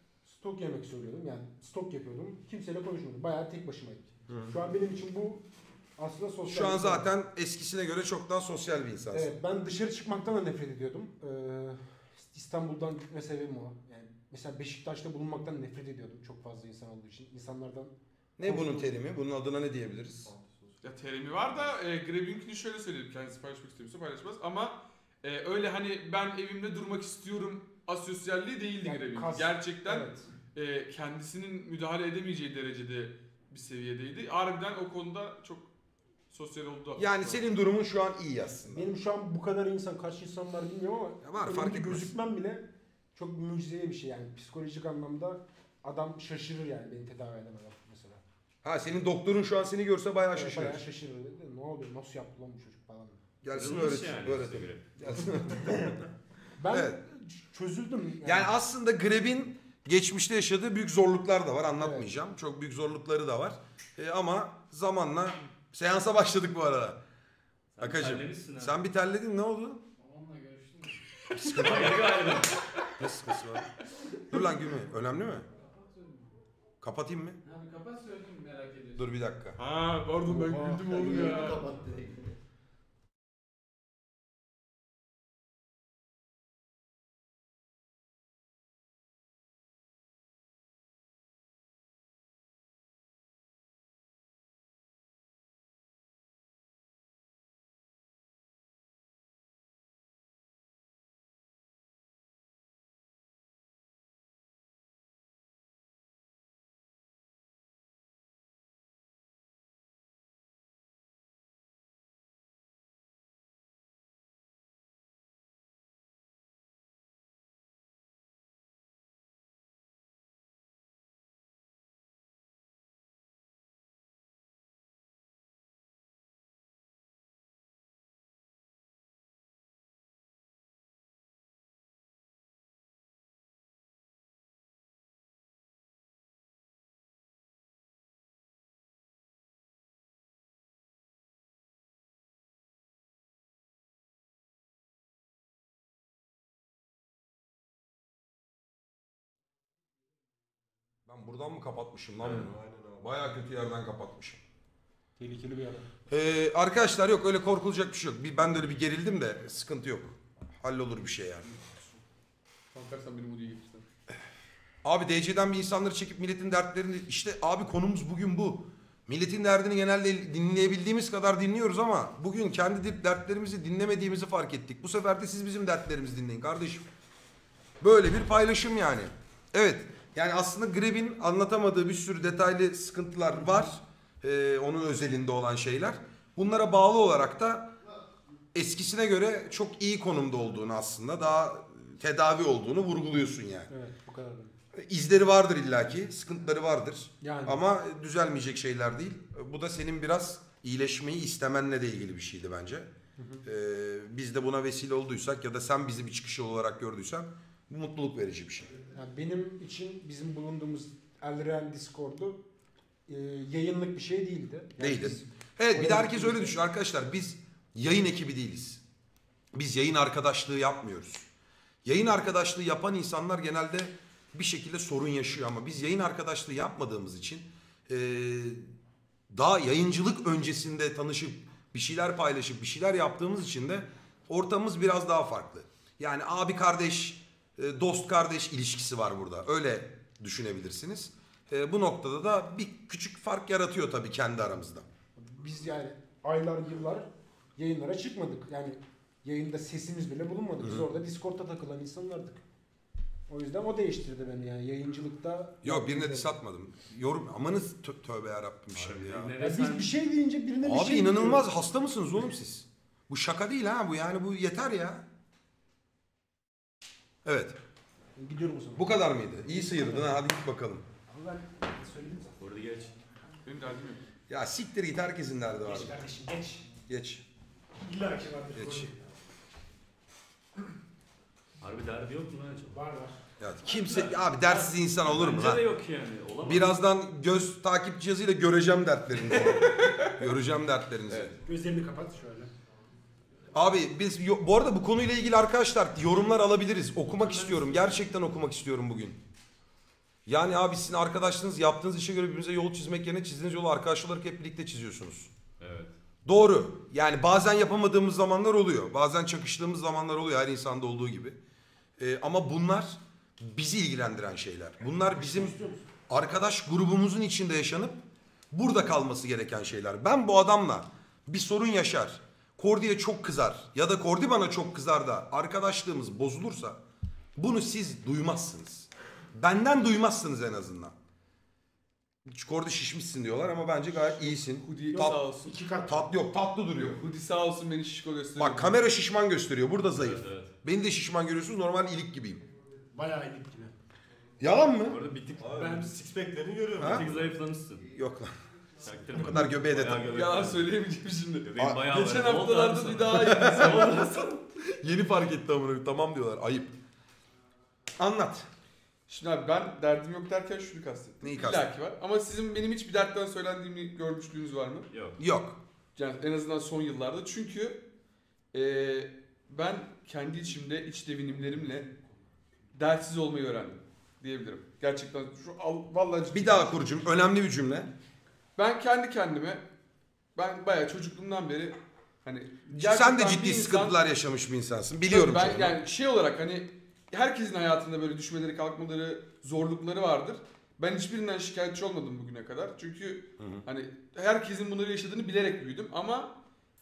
stok yemek söylüyordum. Yani stok yapıyordum. Kimseyle konuşmuyordum. Bayağı tek başımaydım. Şu an benim için bu aslında sosyal. Şu an bir şey. zaten eskisine göre çok daha sosyal bir insansın. Evet, ben dışarı çıkmaktan da nefret ediyordum. Ee, İstanbul'dan gitme sebebim o. Yani mesela Beşiktaş'ta bulunmaktan nefret ediyordum çok fazla insan olduğu için. İnsanlardan Ne bunun terimi? Bunun adına ne diyebiliriz? Ya terimi var da e, Grabbing'ini şöyle söyledim. Kendisi paylaşmak istemiyorsa paylaşmaz. Ama e, öyle hani ben evimde durmak istiyorum asosyalliği değildi Yani Grabbing. kas- Gerçekten evet. e, kendisinin müdahale edemeyeceği derecede bir seviyedeydi. Harbiden o konuda çok sosyal oldu. Yani senin durumun şu an iyi aslında. Benim şu an bu kadar insan, kaç insan var bilmiyorum ama Ya var, önümde fark etmez. gözükmem bile çok mucizevi bir şey yani. Psikolojik anlamda adam şaşırır yani beni tedavi eden adam mesela. Ha senin doktorun şu an seni görse bayağı Evet, şaşırır. Bayağı şaşırır. Dedi, ne oluyor? Nasıl yaptı lan bu çocuk falan. Gelsin Kırılmış öğretin. yani öğretin. işte Gelsin. Ben Evet. çözüldüm. Yani, Yani aslında Greb'in geçmişte yaşadığı büyük zorluklar da var. Anlatmayacağım. Çok büyük zorlukları da var. E, ama zamanla seansa başladık bu arada. Sen Akacığım terlemişsin ha. sen bir terledin, ne oldu? Onunla görüştüm. Sıkıntı var. Hayır galiba. Ne sıkıntısı var? Dur lan gülme. Önemli mi? Kapatıyorum. Kapatayım mı? Abi kapat söyleyeyim merak ediyorsun. Dur bir dakika. Ha pardon ben Oha. güldüm oğlum ya. Kapat direkt. Ben buradan mı kapatmışım lan Evet, bunu? aynen abi. Bayağı kötü yerden kapatmışım. tehlikeli bir adam. Ee, arkadaşlar yok, öyle korkulacak bir şey yok. Bir, ben de öyle bir gerildim de sıkıntı yok. Hallolur bir şey yani. Kalkarsan benim Udi'ye getirsen. Abi D C'den bir insanları çekip milletin dertlerini... işte abi konumuz bugün bu. Milletin derdini genelde dinleyebildiğimiz kadar dinliyoruz ama bugün kendi dertlerimizi dinlemediğimizi fark ettik. Bu sefer de siz bizim dertlerimizi dinleyin kardeşim. Böyle bir paylaşım yani. Evet. Yani aslında Greb'in anlatamadığı bir sürü detaylı sıkıntılar var. Ee, onun özelinde olan şeyler. Bunlara bağlı olarak da eskisine göre çok iyi konumda olduğunu, aslında daha tedavi olduğunu vurguluyorsun yani. Evet, bu kadar. İzleri vardır illaki, sıkıntıları vardır. Yani. Ama düzelmeyecek şeyler değil. Bu da senin biraz iyileşmeyi istemenle de ilgili bir şeydi bence. Ee, biz de buna vesile olduysak ya da sen bizi bir çıkış yolu olarak gördüysen bu mutluluk verici bir şey. Yani benim için bizim bulunduğumuz Elren Discord'u e, yayınlık bir şey değildi. Yani Değildi. biz- Evet, bir de Oraya herkes öyle gittiğimizde- düşünüyor arkadaşlar. Biz yayın ekibi değiliz. Biz yayın arkadaşlığı yapmıyoruz. Yayın arkadaşlığı yapan insanlar genelde bir şekilde sorun yaşıyor ama biz yayın arkadaşlığı yapmadığımız için eee, daha yayıncılık öncesinde tanışıp bir şeyler paylaşıp bir şeyler yaptığımız için de ortamımız biraz daha farklı. Yani abi kardeş, e, dost kardeş ilişkisi var burada. Öyle düşünebilirsiniz. E, bu noktada da bir küçük fark yaratıyor tabii kendi aramızda. Biz yani aylar yıllar yayınlara çıkmadık. Yani yayında sesimiz bile bulunmadı. Biz orada Discord'da takılan insanlardık. O yüzden o değiştirdi beni yani yayıncılıkta. Yok, birine diss atmadım. Yorum amanız tö- tövbe yarabbim şimdi ya. Ne Ya desen biz bir şey deyince birine bir Abi şey inanılmaz, diyoruz. hasta mısınız oğlum siz? Bu şaka değil ha, bu yani bu yeter ya. Evet. Gidiyorum o zaman. Bu kadar mıydı? İyi sıyırdın ha, hadi git bakalım. Ama ben söyledim zaten. Burada geç. Benim derdim yok. Ya siktir git, herkesin derdi var. Geç kardeşim geç. Geç. İlla ki vardır. Geç. Harbi derdi yok mu lan acaba? Var var. Ya kimse abi dertsiz insan olur mu Bence lan? de yok yani. Olamaz. Birazdan göz takip cihazıyla göreceğim dertlerinizi. göreceğim dertlerinizi. Gözlerini kapat şöyle. Abi biz yo- bu arada bu konuyla ilgili arkadaşlar yorumlar alabiliriz. Okumak istiyorum. Gerçekten okumak istiyorum bugün. Yani abi sizin arkadaşlığınız yaptığınız işe göre birbirinize yol çizmek yerine çizdiğiniz yolu arkadaş olarak hep birlikte çiziyorsunuz. Evet. Doğru. Yani bazen yapamadığımız zamanlar oluyor. Bazen çakıştığımız zamanlar oluyor her insanda olduğu gibi. Ee, ama bunlar bizi ilgilendiren şeyler. Bunlar bizim arkadaş grubumuzun içinde yaşanıp burada kalması gereken şeyler. Ben bu adamla bir sorun yaşar, Kordi'ye çok kızar ya da Kordi bana çok kızar da arkadaşlığımız bozulursa bunu siz duymazsınız. Benden duymazsınız en azından. Kordi şişmişsin diyorlar ama bence gayet iyisin. Hoodie Tat- sağ olsun. İki kat. Tatlı yok, tatlı duruyor. Hoodie sağ olsun beni şişko gösteriyor. Bak kamera şişman gösteriyor. Burada zayıf. Evet, evet. Beni de şişman görüyorsunuz. Normal ilik gibiyim. Bayağı iyi gibi. Yalan mı? Orada bir tık, Abi ben six pack'lerini görüyorum. Ha? bir tık zayıflamışsın. Yok lan. Çaktırma. Bu kadar göbeğe de Bayağı tak- göbek Yalan var. söyleyemeyeceğim şimdi. Göbeğin Aa, bayağı Geçen var. Ne oldu abi haftalarda sana? bir daha iyiydi. Yeni fark etti amına koyayım. Tamam diyorlar. Ayıp. Anlat. Şimdi abi ben derdim yok derken şunu kastettim. Neyi İlla kastettin? ki var. Ama sizin benim hiçbir dertten söylendiğimi görmüşlüğünüz var mı? Yok. Yok. Yani en azından son yıllarda. Çünkü eee, ben kendi içimde, iç devinimlerimle dertsiz olmayı öğrendim diyebilirim. Gerçekten şu al, vallahi ciddi- Bir daha kurucum. Önemli bir cümle. Ben kendi kendime ben bayağı çocukluğumdan beri hani Sen de gerçekten ciddi bir insan- sıkıntılar yaşamış bir insansın. Biliyorum Tabii ben çoğunu. yani şey olarak hani herkesin hayatında böyle düşmeleri, kalkmaları, zorlukları vardır. Ben hiçbirinden şikayetçi olmadım bugüne kadar. Çünkü Hı hı. hani herkesin bunları yaşadığını bilerek büyüdüm ama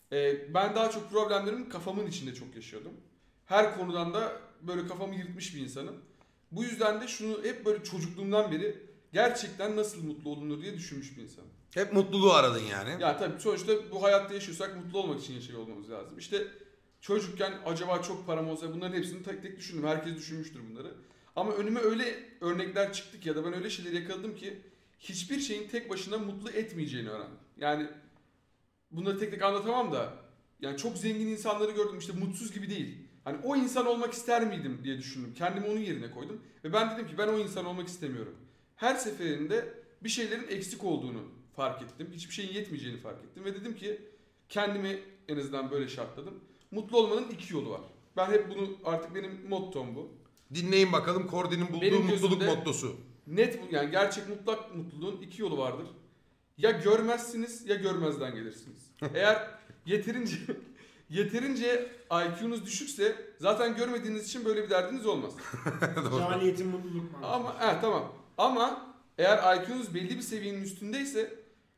e, ben daha çok problemlerimi kafamın içinde çok yaşıyordum. Her konudan da böyle kafamı yırtmış bir insanım. Bu yüzden de şunu hep böyle çocukluğumdan beri gerçekten nasıl mutlu olunur diye düşünmüş bir insanım. Hep mutluluğu aradın yani. Ya tabii sonuçta bu hayatta yaşıyorsak mutlu olmak için yaşıyor olmamız lazım. İşte çocukken acaba çok param olsa bunların hepsini tek tek düşündüm. Herkes düşünmüştür bunları. Ama önüme öyle örnekler çıktı ki ya da ben öyle şeyleri yakaladım ki hiçbir şeyin tek başına mutlu etmeyeceğini öğrendim. Yani bunları tek tek anlatamam da yani çok zengin insanları gördüm işte mutsuz gibi değil. Hani o insan olmak ister miydim diye düşündüm. Kendimi onun yerine koydum. Ve ben dedim ki ben o insan olmak istemiyorum. Her seferinde bir şeylerin eksik olduğunu fark ettim. Hiçbir şeyin yetmeyeceğini fark ettim. Ve dedim ki kendimi en azından böyle şartladım. Mutlu olmanın iki yolu var. Ben hep bunu artık benim mottom bu. Dinleyin bakalım Kordi'nin bulduğu Benim mutluluk gözümde- mottosu. Net bu yani gerçek mutlak mutluluğun iki yolu vardır. Ya görmezsiniz ya görmezden gelirsiniz. Eğer yeterince yeterince I Q'nuz düşükse zaten görmediğiniz için böyle bir derdiniz olmaz. Cahiliyetin mutluluk mantığı. Ama he, tamam. Ama eğer I Q'nuz belli bir seviyenin üstündeyse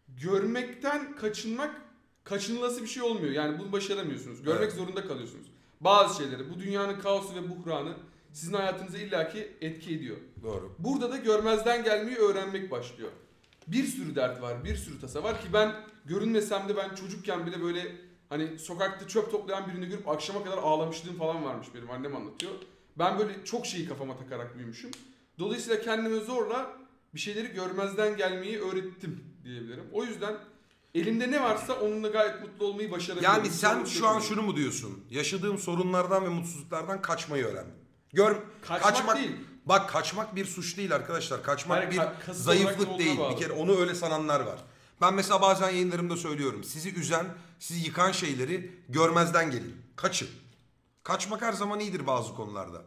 görmekten kaçınmak kaçınılası bir şey olmuyor. Yani bunu başaramıyorsunuz. Görmek Evet. zorunda kalıyorsunuz. Bazı şeyleri bu dünyanın kaosu ve buhranı sizin hayatınıza illaki etki ediyor. Doğru. Burada da görmezden gelmeyi öğrenmek başlıyor. Bir sürü dert var, bir sürü tasa var ki ben görünmesem de ben çocukken bile böyle hani sokakta çöp toplayan birini görüp akşama kadar ağlamışlığım falan varmış benim annem anlatıyor. Ben böyle çok şeyi kafama takarak büyümüşüm. Dolayısıyla kendime zorla bir şeyleri görmezden gelmeyi öğrettim diyebilirim. O yüzden elimde ne varsa onunla gayet mutlu olmayı başarabiliyorum. Yani sen Sorun şu an yok. şunu mu diyorsun? Yaşadığım sorunlardan ve mutsuzluklardan kaçmayı öğrendim. Gör, Kaçmak değil. Bak kaçmak bir suç değil arkadaşlar. Kaçmak Hayır, bir ka- kasıt olarak zayıflık olduğuna değil. bağlı. Bir kere onu öyle sananlar var. Ben mesela bazen yayınlarımda söylüyorum. Sizi üzen, sizi yıkan şeyleri görmezden gelin. Kaçın. Kaçmak her zaman iyidir bazı konularda.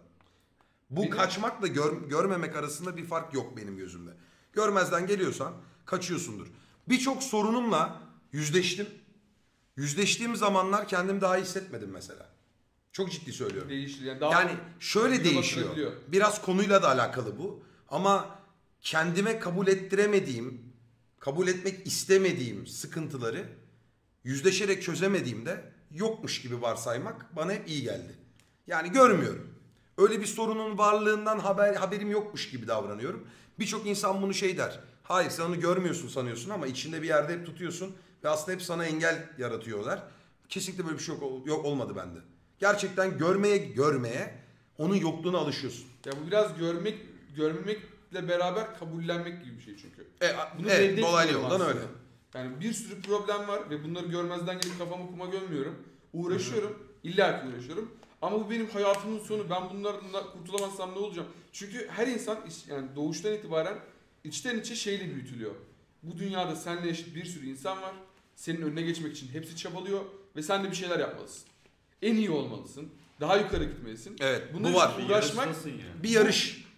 Bu Benim- kaçmakla gör, görmemek arasında bir fark yok benim gözümde. Görmezden geliyorsan kaçıyorsundur. Birçok sorunumla yüzleştim. Yüzleştiğim zamanlar kendimi daha iyi hissetmedim mesela. Çok ciddi söylüyorum. Değişir. Yani, daha Yani şöyle yol değişiyor. atılabiliyor. Biraz konuyla da alakalı bu. Ama kendime kabul ettiremediğim, kabul etmek istemediğim sıkıntıları yüzleşerek çözemediğimde yokmuş gibi varsaymak bana hep iyi geldi. Yani görmüyorum. Öyle bir sorunun varlığından haber haberim yokmuş gibi davranıyorum. Birçok insan bunu şey der. Hayır sen onu görmüyorsun sanıyorsun ama içinde bir yerde hep tutuyorsun ve aslında hep sana engel yaratıyorlar. Kesinlikle böyle bir şey yok, yok olmadı bende. Gerçekten görmeye görmeye onun yokluğuna alışıyorsun. Ya bu biraz görmek, görmemekle beraber kabullenmek gibi bir şey çünkü. E, Bunu evet reddetmiyorum dolaylı yoldan aslında. öyle. Yani bir sürü problem var ve bunları görmezden gelip kafamı kuma gömmüyorum. Uğraşıyorum. İlla ki uğraşıyorum. Ama bu benim hayatımın sonu. Ben bunlardan kurtulamazsam ne olacağım? Çünkü her insan iç- yani doğuştan itibaren içten içe şeyle büyütülüyor. Bu dünyada seninle eşit bir sürü insan var. Senin önüne geçmek için hepsi çabalıyor ve sen de bir şeyler yapmalısın. En iyi olmalısın. Daha yukarı gitmelisin. Evet Bunun bu var. için uğraşmak Yarıştasın yani. Bir yarış.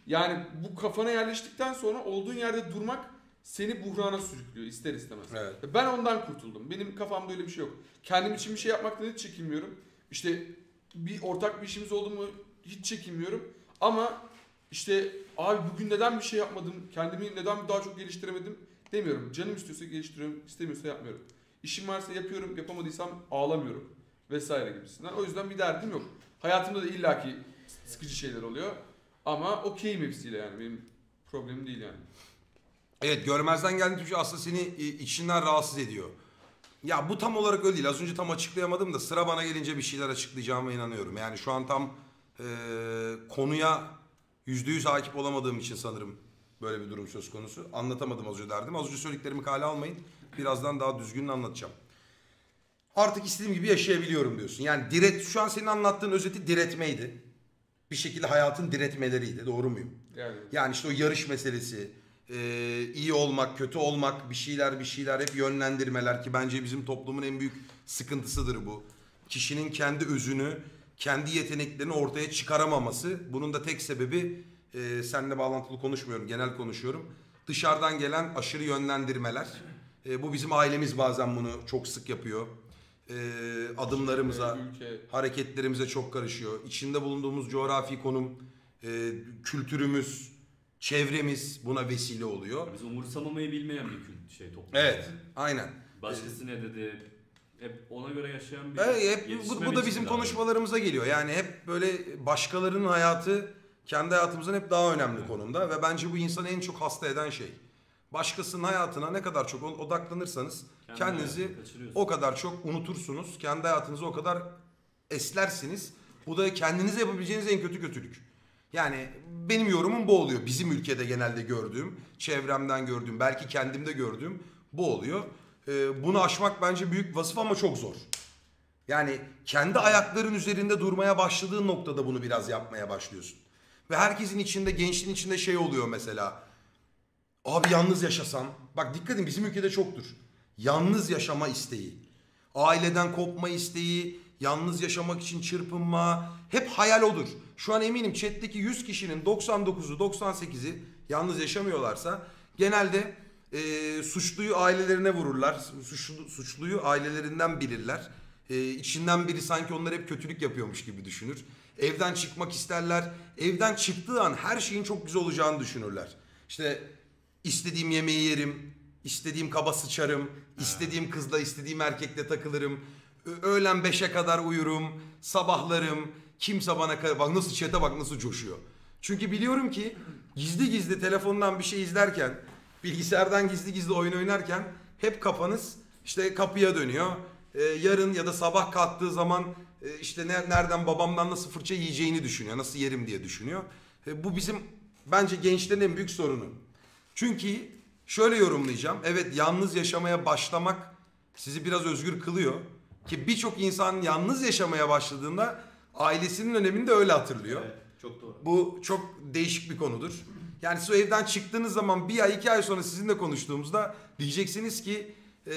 Yani bu kafana yerleştikten sonra olduğun yerde durmak seni buhrana sürüklüyor ister istemez. Evet. Ben ondan kurtuldum. Benim kafamda öyle bir şey yok. Kendim için bir şey yapmaktan hiç çekinmiyorum. İşte bir ortak bir işimiz oldu mu hiç çekinmiyorum. Ama işte abi bugün neden bir şey yapmadım, kendimi neden daha çok geliştiremedim demiyorum. Canım istiyorsa geliştiriyorum, istemiyorsa yapmıyorum. İşim varsa yapıyorum, yapamadıysam ağlamıyorum vesaire gibisinden. O yüzden bir derdim yok. Hayatımda da illaki sıkıcı şeyler oluyor. Ama okeyim hepsiyle yani. Benim problemim değil yani. Evet, görmezden geldiğin şey aslında seni içinden rahatsız ediyor. Ya bu tam olarak öyle değil. Az önce tam açıklayamadım da sıra bana gelince bir şeyler açıklayacağıma inanıyorum. Yani şu an tam e, konuya yüzde yüz hakim olamadığım için sanırım böyle bir durum söz konusu. Anlatamadım az önce derdim. Az önce söylediklerimi kale almayın. Birazdan daha düzgün anlatacağım. Artık istediğim gibi yaşayabiliyorum diyorsun. Yani diret, şu an senin anlattığın özeti diretmeydi. Bir şekilde hayatın diretmeleriydi. Doğru muyum? Yani, Yani işte o yarış meselesi, e, iyi olmak, kötü olmak, bir şeyler bir şeyler hep yönlendirmeler ki bence bizim toplumun en büyük sıkıntısıdır bu. Kişinin kendi özünü, kendi yeteneklerini ortaya çıkaramaması. Bunun da tek sebebi, e, seninle bağlantılı konuşmuyorum, genel konuşuyorum. Dışarıdan gelen aşırı yönlendirmeler. E, bu bizim ailemiz bazen bunu çok sık yapıyor. E, adımlarımıza, ülke. hareketlerimize çok karışıyor. İçinde bulunduğumuz coğrafi konum, e, kültürümüz, çevremiz buna vesile oluyor. Biz umursamamayı bilmeyen bir kült şey toplum. Evet, aynen. Başkası ne dedi? Hep ona göre yaşayan bir Evet, hep, bu, yetişme bu da bizim biçimi konuşmalarımıza geliyor. Yani hep böyle başkalarının hayatı kendi hayatımızdan hep daha önemli Evet. konumda ve bence bu insanı en çok hasta eden şey. Başkasının hayatına ne kadar çok odaklanırsanız Kendi kendinizi hayatını kaçırıyorsun. o kadar çok unutursunuz. Kendi hayatınızı o kadar eslersiniz. Bu da kendinize yapabileceğiniz en kötü kötülük. Yani benim yorumum bu oluyor. Bizim ülkede genelde gördüğüm, çevremden gördüğüm, belki kendimde gördüğüm bu oluyor. Ee, bunu aşmak bence büyük vasıf ama çok zor. Yani kendi ayakların üzerinde durmaya başladığın noktada bunu biraz yapmaya başlıyorsun. Ve herkesin içinde, gençliğin içinde şey oluyor mesela. Abi yalnız yaşasam. Bak dikkat edin, bizim ülkede çoktur. Yalnız yaşama isteği. Aileden kopma isteği, yalnız yaşamak için çırpınma. Hep hayal odur. Şu an eminim chat'teki yüz kişinin doksan dokuzu doksan sekizi yalnız yaşamıyorlarsa genelde e, suçluyu ailelerine vururlar. Suçlu, suçluyu ailelerinden bilirler. E, içinden biri sanki onlar hep kötülük yapıyormuş gibi düşünür. Evden çıkmak isterler. Evden çıktığı an her şeyin çok güzel olacağını düşünürler. İşte istediğim yemeği yerim, istediğim kaba sıçarım, istediğim kızla istediğim erkekle takılırım. Ö- Öğlen beşe kadar uyurum, sabahlarım. Kimse bana ka- bak nasıl chat'e bak nasıl coşuyor. Çünkü biliyorum ki gizli gizli telefondan bir şey izlerken, bilgisayardan gizli gizli oyun oynarken hep kafanız işte kapıya dönüyor. Ee, yarın ya da sabah kalktığı zaman e, işte ne, nereden babamdan nasıl fırça yiyeceğini düşünüyor, nasıl yerim diye düşünüyor. E, bu bizim bence gençlerin en büyük sorunu. Çünkü şöyle yorumlayacağım. Evet, yalnız yaşamaya başlamak sizi biraz özgür kılıyor. Ki birçok insan yalnız yaşamaya başladığında ailesinin önemini de öyle hatırlıyor. Evet, çok doğru. Bu çok değişik bir konudur. Yani siz o evden çıktığınız zaman bir ay iki ay sonra sizinle konuştuğumuzda diyeceksiniz ki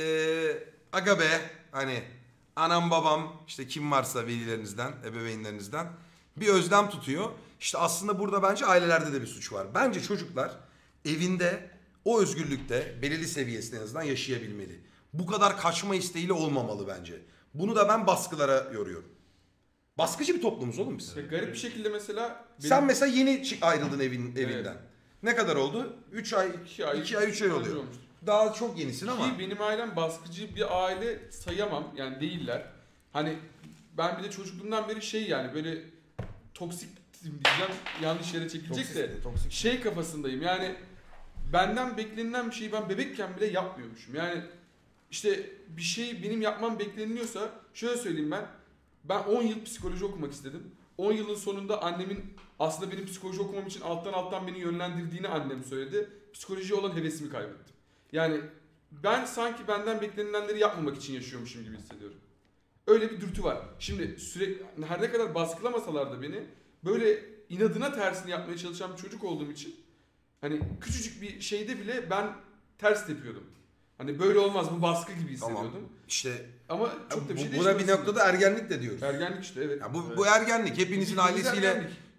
ee, aga be hani anam babam işte kim varsa velilerinizden, ebeveynlerinizden bir özlem tutuyor. İşte aslında burada bence ailelerde de bir suç var. Bence çocuklar evinde o özgürlükte belirli seviyesinde en azından yaşayabilmeli. Bu kadar kaçma isteğiyle olmamalı bence. Bunu da ben baskılara yoruyorum. Baskıcı bir toplumuz oğlum biz. Ya garip bir şekilde mesela benim Sen mesela yeni çı- ayrıldın evin evinden. Evet. Ne kadar oldu? üç ay, iki ay, iki ay, üç ay önce oluyor. olmuştu. Daha çok yenisin ama. Ki benim ailem baskıcı bir aile sayamam yani değiller. Hani ben bir de çocukluğumdan beri şey yani böyle toksik diyeceğim yanlış yere çekilecek de Toksik, toksik. şey kafasındayım yani benden beklenilen bir şeyi ben bebekken bile yapmıyormuşum. Yani işte bir şey benim yapmam bekleniliyorsa şöyle söyleyeyim ben. Ben on yıl psikoloji okumak istedim. on yılın sonunda annemin aslında benim psikoloji okumam için alttan alttan beni yönlendirdiğini annem söyledi. Psikolojiye olan hevesimi kaybettim. Yani ben sanki benden beklenilenleri yapmamak için yaşıyormuşum gibi hissediyorum. Öyle bir dürtü var. Şimdi sürekli her ne kadar baskılamasalar da beni böyle inadına tersini yapmaya çalışan bir çocuk olduğum için hani küçücük bir şeyde bile ben ters tepiyordum. Hani böyle olmaz bu baskı gibi hissediyordum. Tamam. İşte Ama çok da bir şey bu, buna bir değişmedi. noktada ergenlik de diyoruz. Ergenlik işte evet. Ya bu, Evet. bu ergenlik. Hepinizin Bildiğimiz ailesiyle ergenlik.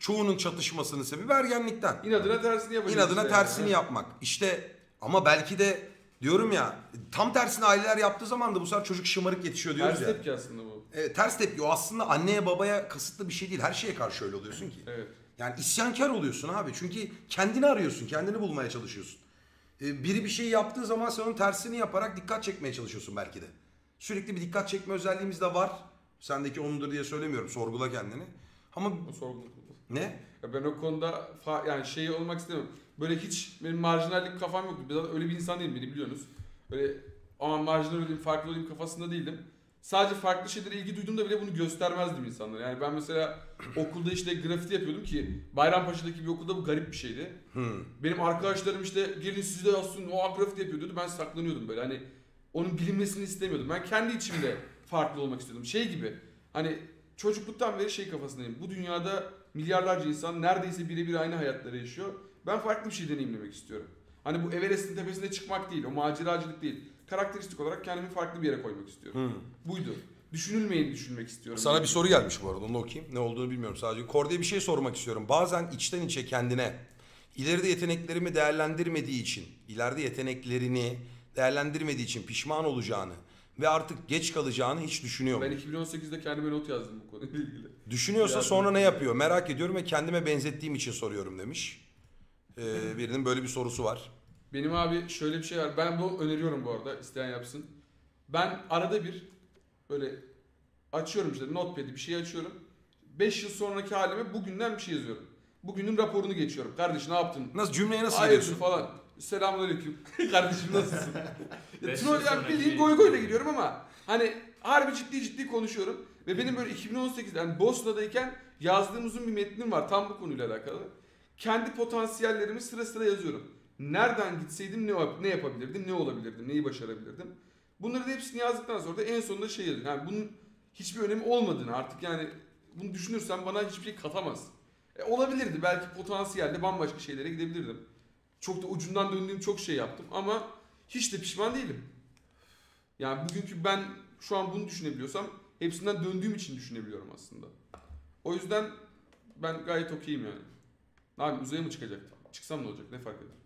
çoğunun çatışmasının sebebi ergenlikten. İnadına tersini yapacak. İnadına işte tersini yani. yapmak. İşte ama belki de diyorum ya tam tersini aileler yaptığı zaman da bu sefer çocuk şımarık yetişiyor diyoruz Ters ya. tepki aslında bu. Evet, ters tepki. O aslında anneye babaya kasıtlı bir şey değil. Her şeye karşı öyle oluyorsun ki. Evet. Yani isyankar oluyorsun abi. Çünkü kendini arıyorsun. Kendini bulmaya çalışıyorsun. Ee, biri bir şey yaptığı zaman sen onun tersini yaparak dikkat çekmeye çalışıyorsun belki de. Sürekli bir dikkat çekme özelliğimiz de var. Sendeki onundur diye söylemiyorum. Sorgula kendini. Ama O sorguladım. ne? Ya ben o konuda fa- yani şey olmak istemiyorum. Böyle hiç benim marjinallik kafam yoktu. Ben zaten öyle bir insan değilim, beni biliyorsunuz. Öyle ama marjinal olayım, farklı olayım kafasında değildim. Sadece farklı şeylere ilgi duyduğumda bile bunu göstermezdim insanlara. Yani ben mesela okulda işte grafiti yapıyordum ki Bayrampaşa'daki bir okulda bu garip bir şeydi. Hmm. Benim arkadaşlarım işte gelin siz de yazsın, o grafiti yapıyor diyordu. Ben saklanıyordum böyle, hani onun bilinmesini istemiyordum. Ben kendi içimde farklı olmak istiyordum. Şey gibi, hani çocukluktan beri şey kafasındayım. Bu dünyada milyarlarca insan neredeyse birebir aynı hayatları yaşıyor. Ben farklı bir şey deneyimlemek istiyorum. Hani bu Everest'in tepesine çıkmak değil, o maceracılık değil. Karakteristik olarak kendimi farklı bir yere koymak istiyorum. Hmm. Buydu. Düşünülmeyeni düşünmek istiyorum. Sana bir soru gelmiş bu arada, onu okuyayım. Ne olduğunu bilmiyorum sadece. Kordi'ye bir şey sormak istiyorum. Bazen içten içe kendine ileride yeteneklerimi değerlendirmediği için, ileride yeteneklerini değerlendirmediği için pişman olacağını ve artık geç kalacağını hiç düşünüyor mu? Ben iki bin on sekizde kendime not yazdım bu konuyla ilgili. Düşünüyorsa Biraz sonra ne düşünüyorum. yapıyor? Merak ediyorum ve kendime benzettiğim için soruyorum demiş. Ee, birinin böyle bir sorusu var. Benim abi şöyle bir şey var. Ben bu öneriyorum bu arada. İsteyen yapsın. Ben arada bir böyle açıyorum işte Notepad'i, bir şey açıyorum. beş yıl sonraki halime bugünden bir şey yazıyorum. Bugünün raporunu geçiyorum. Kardeş ne yaptın? Nasıl cümleye nasıl Hayırdır giriyorsun? falan. Selamünaleyküm. Kardeşim nasılsın? Beş Troll yıl yani sonraki- bildiğin goy goyla gidiyorum ama hani harbi ciddi ciddi konuşuyorum. Ve benim böyle iki bin on sekizde yani Bosna'dayken yazdığım uzun bir metnim var tam bu konuyla alakalı. Kendi potansiyellerimi sıra sıra yazıyorum. Nereden gitseydim ne, yap- ne yapabilirdim, ne olabilirdim, neyi başarabilirdim. Bunların hepsini yazdıktan sonra da en sonunda şey yazıyorum. Yani bunun hiçbir önemi olmadığını artık yani bunu düşünürsem bana hiçbir şey katamaz. E, olabilirdi belki potansiyelde bambaşka şeylere gidebilirdim. Çok da ucundan döndüğüm çok şey yaptım ama hiç de pişman değilim. Yani bugünkü ben şu an bunu düşünebiliyorsam hepsinden döndüğüm için düşünebiliyorum aslında. O yüzden ben gayet okeyim yani. Abi uzaya mı çıkacaktım? Çıksam ne olacak? Ne fark eder?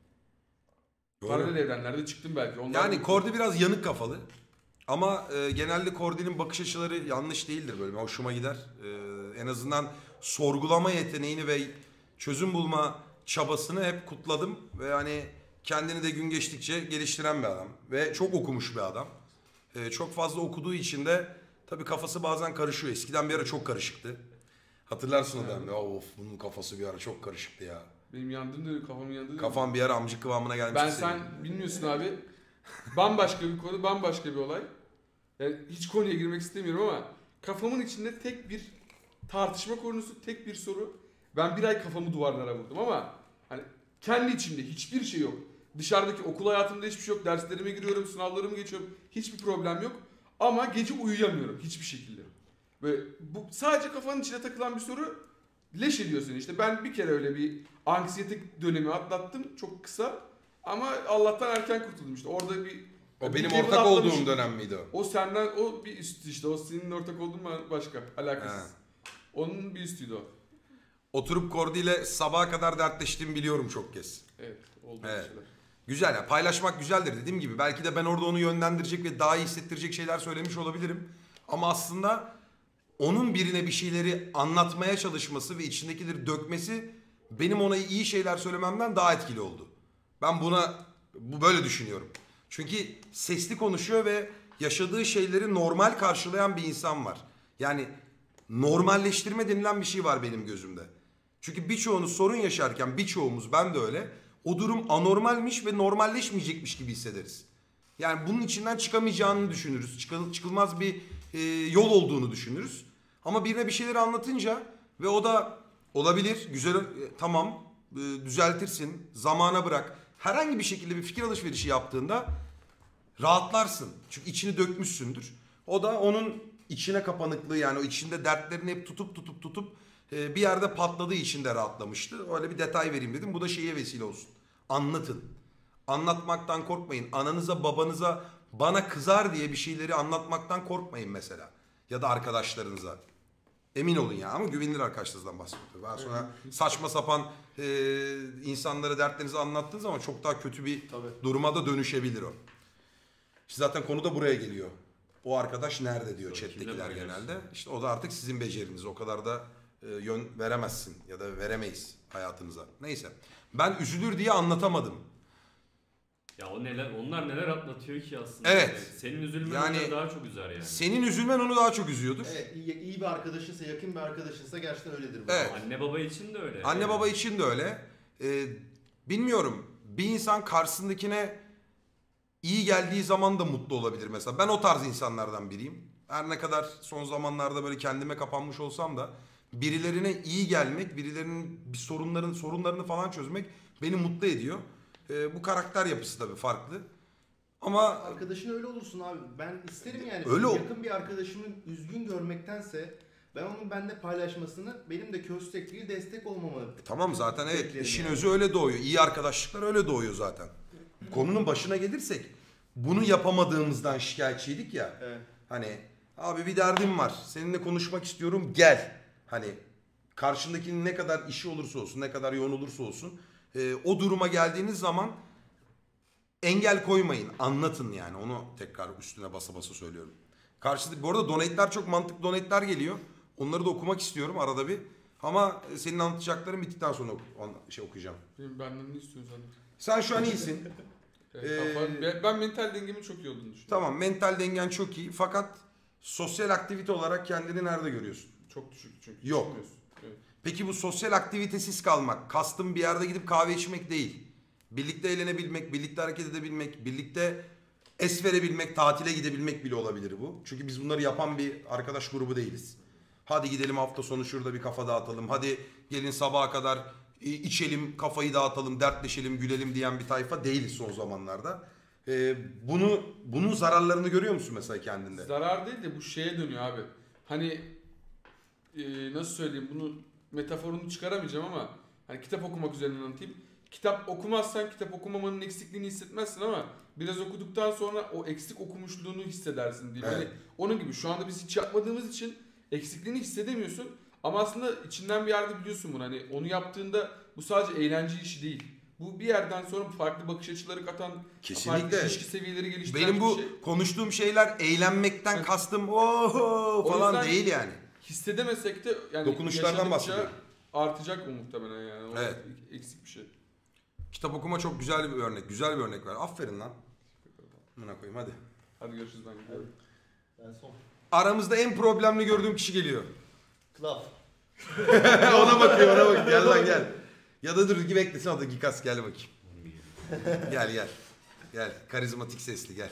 Doğru. Paralel evrenlerde çıktım belki. Onlar Yani Kordi biraz yanık kafalı. Ama e, genelde Kordi'nin bakış açıları yanlış değildir böyle. Hoşuma gider. E, en azından sorgulama yeteneğini ve çözüm bulma çabasını hep kutladım. Ve hani kendini de gün geçtikçe geliştiren bir adam. Ve çok okumuş bir adam. E, çok fazla okuduğu için de tabii kafası bazen karışıyor. Eskiden bir ara çok karışıktı. Hatırlarsın o dönemde. Of bunun kafası bir ara çok karışıktı ya. Benim yandığım da kafamın yandığı da- Kafam bir ara amcık kıvamına gelmişti. Ben senin. sen bilmiyorsun abi. Bambaşka bir konu, bambaşka bir olay. Yani hiç konuya girmek istemiyorum ama kafamın içinde tek bir tartışma konusu, tek bir soru. Ben bir ay kafamı duvarlara vurdum ama hani kendi içimde hiçbir şey yok. Dışarıdaki okul hayatımda hiçbir şey yok. Derslerime giriyorum, sınavlarımı geçiyorum. Hiçbir problem yok. Ama gece uyuyamıyorum hiçbir şekilde. Ve bu sadece kafanın içine takılan bir soru leş ediyor seni. İşte ben bir kere öyle bir anksiyetik dönemi atlattım çok kısa. Ama Allah'tan erken kurtuldum işte. Orada bir O bir benim level ortak atlamışım. olduğum dönem miydi o? O senden o bir üstü işte. O senin ortak olduğun başka. Alakasız. He. Onun bir üstüydü o. Oturup Kordi ile sabaha kadar dertleştiğimi biliyorum çok kez. Evet. Oldu Evet. şeyler. Güzel ya, paylaşmak güzeldir dediğim gibi. Belki de ben orada onu yönlendirecek ve daha iyi hissettirecek şeyler söylemiş olabilirim. Ama aslında onun birine bir şeyleri anlatmaya çalışması ve içindekileri dökmesi benim ona iyi şeyler söylememden daha etkili oldu. Ben buna bu böyle düşünüyorum. Çünkü sesli konuşuyor ve yaşadığı şeyleri normal karşılayan bir insan var. Yani normalleştirme denilen bir şey var benim gözümde. Çünkü birçoğunuz sorun yaşarken, birçoğumuz, ben de öyle, o durum anormalmiş ve normalleşmeyecekmiş gibi hissederiz. Yani bunun içinden çıkamayacağını düşünürüz. Çıkıl, çıkılmaz bir e, yol olduğunu düşünürüz. Ama birine bir şeyleri anlatınca ve o da olabilir, güzel, e, tamam, e, düzeltirsin, zamana bırak. Herhangi bir şekilde bir fikir alışverişi yaptığında rahatlarsın. Çünkü içini dökmüşsündür. O da onun içine kapanıklığı, yani o içinde dertlerini hep tutup tutup tutup e, bir yerde patladığı için de rahatlamıştı. Öyle bir detay vereyim dedim. Bu da şeye vesile olsun. Anlatın. Anlatmaktan korkmayın. Ananıza, babanıza, bana kızar diye bir şeyleri anlatmaktan korkmayın mesela. Ya da arkadaşlarınıza. Emin olun ya, ama güvenilir arkadaşlarınızdan bahsediyorum. Daha sonra saçma sapan e, insanlara dertlerinizi anlattığınız zaman çok daha kötü bir Tabii. duruma da dönüşebilir o. İşte zaten konu da buraya geliyor. O arkadaş nerede diyor Sonra chat'tekiler kimle genelde. paylaşsın? İşte o da artık sizin beceriniz. O kadar da e, yön veremezsin ya da veremeyiz hayatınıza. Neyse. Ben üzülür diye anlatamadım. Ya o neler, onlar neler atlatıyor ki aslında. Evet. Yani senin üzülmen Yani- onları daha çok üzer yani. Senin üzülmen onu daha çok üzüyordur. Evet, iyi, iyi bir arkadaşınsa, yakın bir arkadaşınsa gerçekten öyledir. bu. Evet. Anne baba için de öyle. Anne Yani. baba için de öyle. Ee, bilmiyorum. Bir insan karşısındakine iyi geldiği zaman da mutlu olabilir mesela. Ben o tarz insanlardan biriyim. Her ne kadar son zamanlarda böyle kendime kapanmış olsam da birilerine iyi gelmek, birilerinin bir sorunların sorunlarını falan çözmek beni mutlu ediyor. Ee, bu karakter yapısı tabii farklı. Ama Arkadaşın öyle olursun abi. Ben isterim yani. Öyle ol- Yakın bir arkadaşımı üzgün görmektense ben onun benimle paylaşmasını, benim de köstek değil destek olmamı. tamam zaten evet, beklerim işin yani. özü öyle doğuyor. İyi arkadaşlıklar öyle doğuyor zaten. Konunun başına gelirsek bunu yapamadığımızdan şikayetçiydik ya. Evet. Hani abi bir derdim var. Seninle konuşmak istiyorum. Gel. Hani karşındakinin ne kadar işi olursa olsun, ne kadar yoğun olursa olsun e, o duruma geldiğiniz zaman engel koymayın. Anlatın yani. Onu tekrar üstüne basa basa söylüyorum. Karşıdaki, bu arada donate'ler çok mantıklı donate'ler geliyor. Onları da okumak istiyorum arada bir. Ama senin anlatacakların bittikten sonra oku- an- şey okuyacağım. Benim benden ne istiyorsun sen? Sen şu an iyisin. Evet, Ee, kafan- ben, ben mental dengemin çok iyi olduğunu düşünüyorum. Tamam, mental dengen çok iyi. Fakat sosyal aktivite olarak kendini nerede görüyorsun? Çok düşük çünkü. Yok. Düşünmüyorsun. Evet. Peki bu sosyal aktivitesiz kalmak, kastım bir yerde gidip kahve içmek değil. Birlikte eğlenebilmek, birlikte hareket edebilmek, birlikte es verebilmek, tatile gidebilmek bile olabilir bu. Çünkü biz bunları yapan bir arkadaş grubu değiliz. Hadi gidelim hafta sonu şurada bir kafa dağıtalım. Hadi gelin sabaha kadar e, içelim, kafayı dağıtalım, dertleşelim, gülelim diyen bir tayfa değiliz son zamanlarda. Ee, bunu bunun zararlarını görüyor musun mesela kendinde? Zarar değil de bu şeye dönüyor abi. Hani e, nasıl söyleyeyim, bunu metaforunu çıkaramayacağım ama hani kitap okumak üzerinden anlatayım. Kitap okumazsan kitap okumamanın eksikliğini hissetmezsin ama biraz okuduktan sonra o eksik okumuşluğunu hissedersin diyeyim. Evet. Hani onun gibi şu anda biz hiç yapmadığımız için eksikliğini hissedemiyorsun. Ama aslında içinden bir yerde biliyorsun bunu. Hani onu yaptığında bu sadece eğlence işi değil. Bu bir yerden sonra farklı bakış açıları katan, Kesinlikle. farklı ilişki seviyeleri geliştiren Benim bir bu şey. konuştuğum şeyler eğlenmekten Evet. kastım oho O falan yüzden- değil yani. Hissedemesek de yani Dokunuşlardan yaşadıkça bahsediyorum. artacak o muhtemelen yani. O Evet. eksik bir şey. Kitap okuma çok güzel bir örnek. Güzel bir örnek ver. Aferin lan. Buna koyayım hadi. Hadi görüşürüz, ben gidiyorum. Ben son. Aramızda en problemli gördüğüm kişi geliyor. Club. ona bakıyor ona bakıyor. Gel lan gel. Ya da dur bir beklesin o da Gikas gel bakayım. Gel gel. Gel. Karizmatik sesli gel.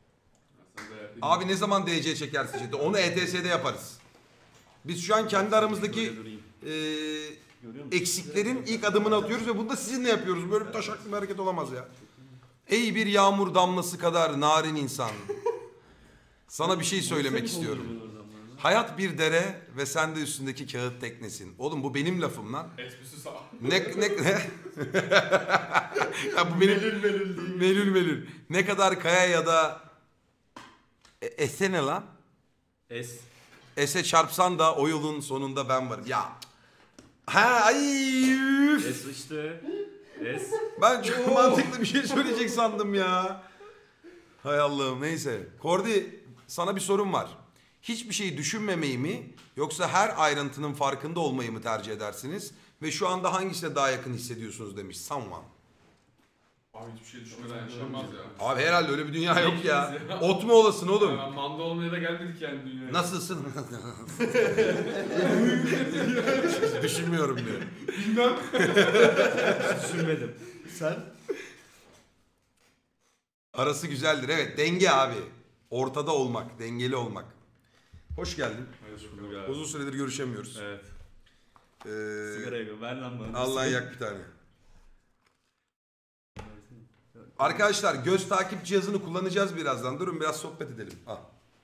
Abi ne zaman D C çekersin cidden? Onu E T S'de yaparız. Biz şu an kendi aramızdaki Şöyle durayım. e, Görüyor musun? eksiklerin ilk adımını atıyoruz ve bunu da sizinle yapıyoruz. Böyle bir taşaklı bir hareket olamaz ya. Ey bir yağmur damlası kadar narin insan. Sana bir şey söylemek istiyorum. Hayat bir dere ve sen de üstündeki kağıt teknesin. Oğlum bu benim lafım lan. Esprisi sağ. Ne ne ne? Ya bu benim melül melül değil. Melül melül. Ne kadar kaya ya da e, ese ne lan? Es. Ese çarpsan da o yolun sonunda ben varım. Ya. Ha ay. üf. Es işte. Es. Ben çok mantıklı bir şey söyleyecek sandım ya. Hay Allah'ım neyse. Kordi sana bir sorum var. Hiçbir şeyi düşünmemeyi mi yoksa her ayrıntının farkında olmayı mı tercih edersiniz? Ve şu anda hangisine daha yakın hissediyorsunuz demiş someone. Abi hiçbir şey düşünmeden yaşanmaz ya. Abi herhalde öyle bir dünya yok ya. Bekliyoruz ya. Ot mu olasın oğlum? Yani manda olmaya da gelmedik yani dünyaya. Nasılsın? Düşünmüyorum diyor. Bilmem. Düşünmedim. Sen? Arası güzeldir. Evet denge abi. Ortada olmak, dengeli olmak. Hoş geldin. Uzun süredir görüşemiyoruz. Evet. Ee, Sigara yakın. Ver lan bana. Allah'ın yak bir tane. Arkadaşlar göz takip cihazını kullanacağız birazdan. Durun biraz sohbet edelim. Al.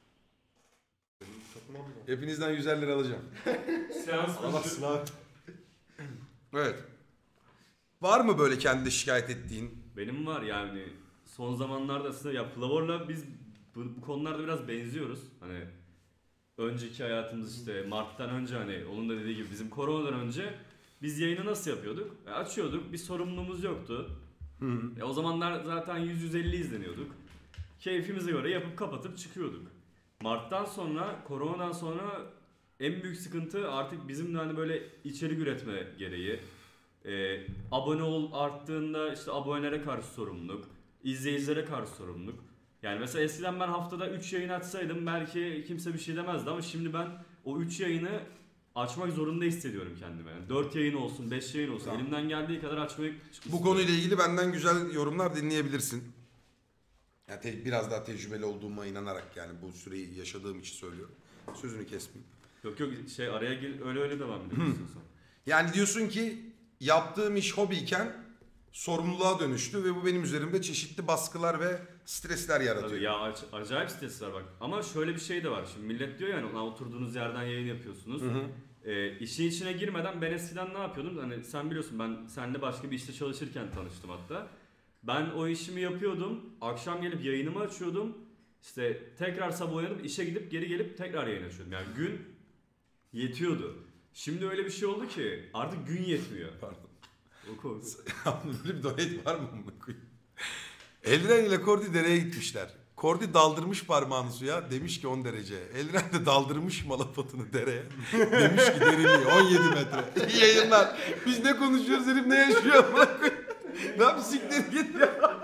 Hepinizden yüzer lira alacağım. Seans Alamazsın abi. Evet. Var mı böyle kendi şikayet ettiğin? Benim var yani. Son zamanlarda aslında ya Flavor'la biz bu, bu konularda biraz benziyoruz. Hani önceki hayatımız işte Mart'tan önce hani onun da dediği gibi bizim koronadan önce biz yayını nasıl yapıyorduk? E, açıyorduk, bir sorumluluğumuz yoktu. E, o zamanlar zaten yüz yüz elli izleniyorduk. Keyfimize göre yapıp kapatıp çıkıyorduk. Mart'tan sonra, koronadan sonra en büyük sıkıntı artık bizim de hani böyle içerik üretme gereği. E, abone ol arttığında işte abonelere karşı sorumluluk, izleyicilere karşı sorumluluk. Yani mesela eskiden ben haftada üç yayın açsaydım belki kimse bir şey demezdi ama şimdi ben o üç yayını açmak zorunda hissediyorum kendime. Yani dört yayın olsun, beş yayın olsun. Tamam. Elimden geldiği kadar açmayı Bu konuyla ilgili benden güzel yorumlar dinleyebilirsin. Yani te- biraz daha tecrübeli olduğuma inanarak yani bu süreyi yaşadığım için söylüyorum. Sözünü kesmeyeyim. Yok yok şey araya gir öyle öyle devam edelim istiyorsan. Yani diyorsun ki yaptığım iş hobiyken sorumluluğa dönüştü ve bu benim üzerimde çeşitli baskılar ve stresler yaratıyor. Tabii ya ac- acayip stresler bak. Ama şöyle bir şey de var. Şimdi millet diyor yani "Lan oturduğunuz yerden yayın yapıyorsunuz." Hı hı. Ee, işin içine girmeden ben eskiden ne yapıyordum? Hani sen biliyorsun ben seninle başka bir işte çalışırken tanıştım hatta. Ben o işimi yapıyordum. Akşam gelip yayınımı açıyordum. İşte tekrar sabah uyanıp işe gidip geri gelip tekrar yayın açıyordum. Yani gün yetiyordu. Şimdi öyle bir şey oldu ki artık gün yetmiyor. Pardon. Oku. Böyle bir donate var mı? Eldiren ile Kordi dereye gitmişler. Kordi daldırmış parmağını suya, demiş ki on derece. Eldiren de daldırmış malapatını dereye. Demiş ki derinliği on yedi metre. İyi yayınlar. Biz ne konuşuyoruz, herif ne yaşıyor? Ne yap siktir git ya.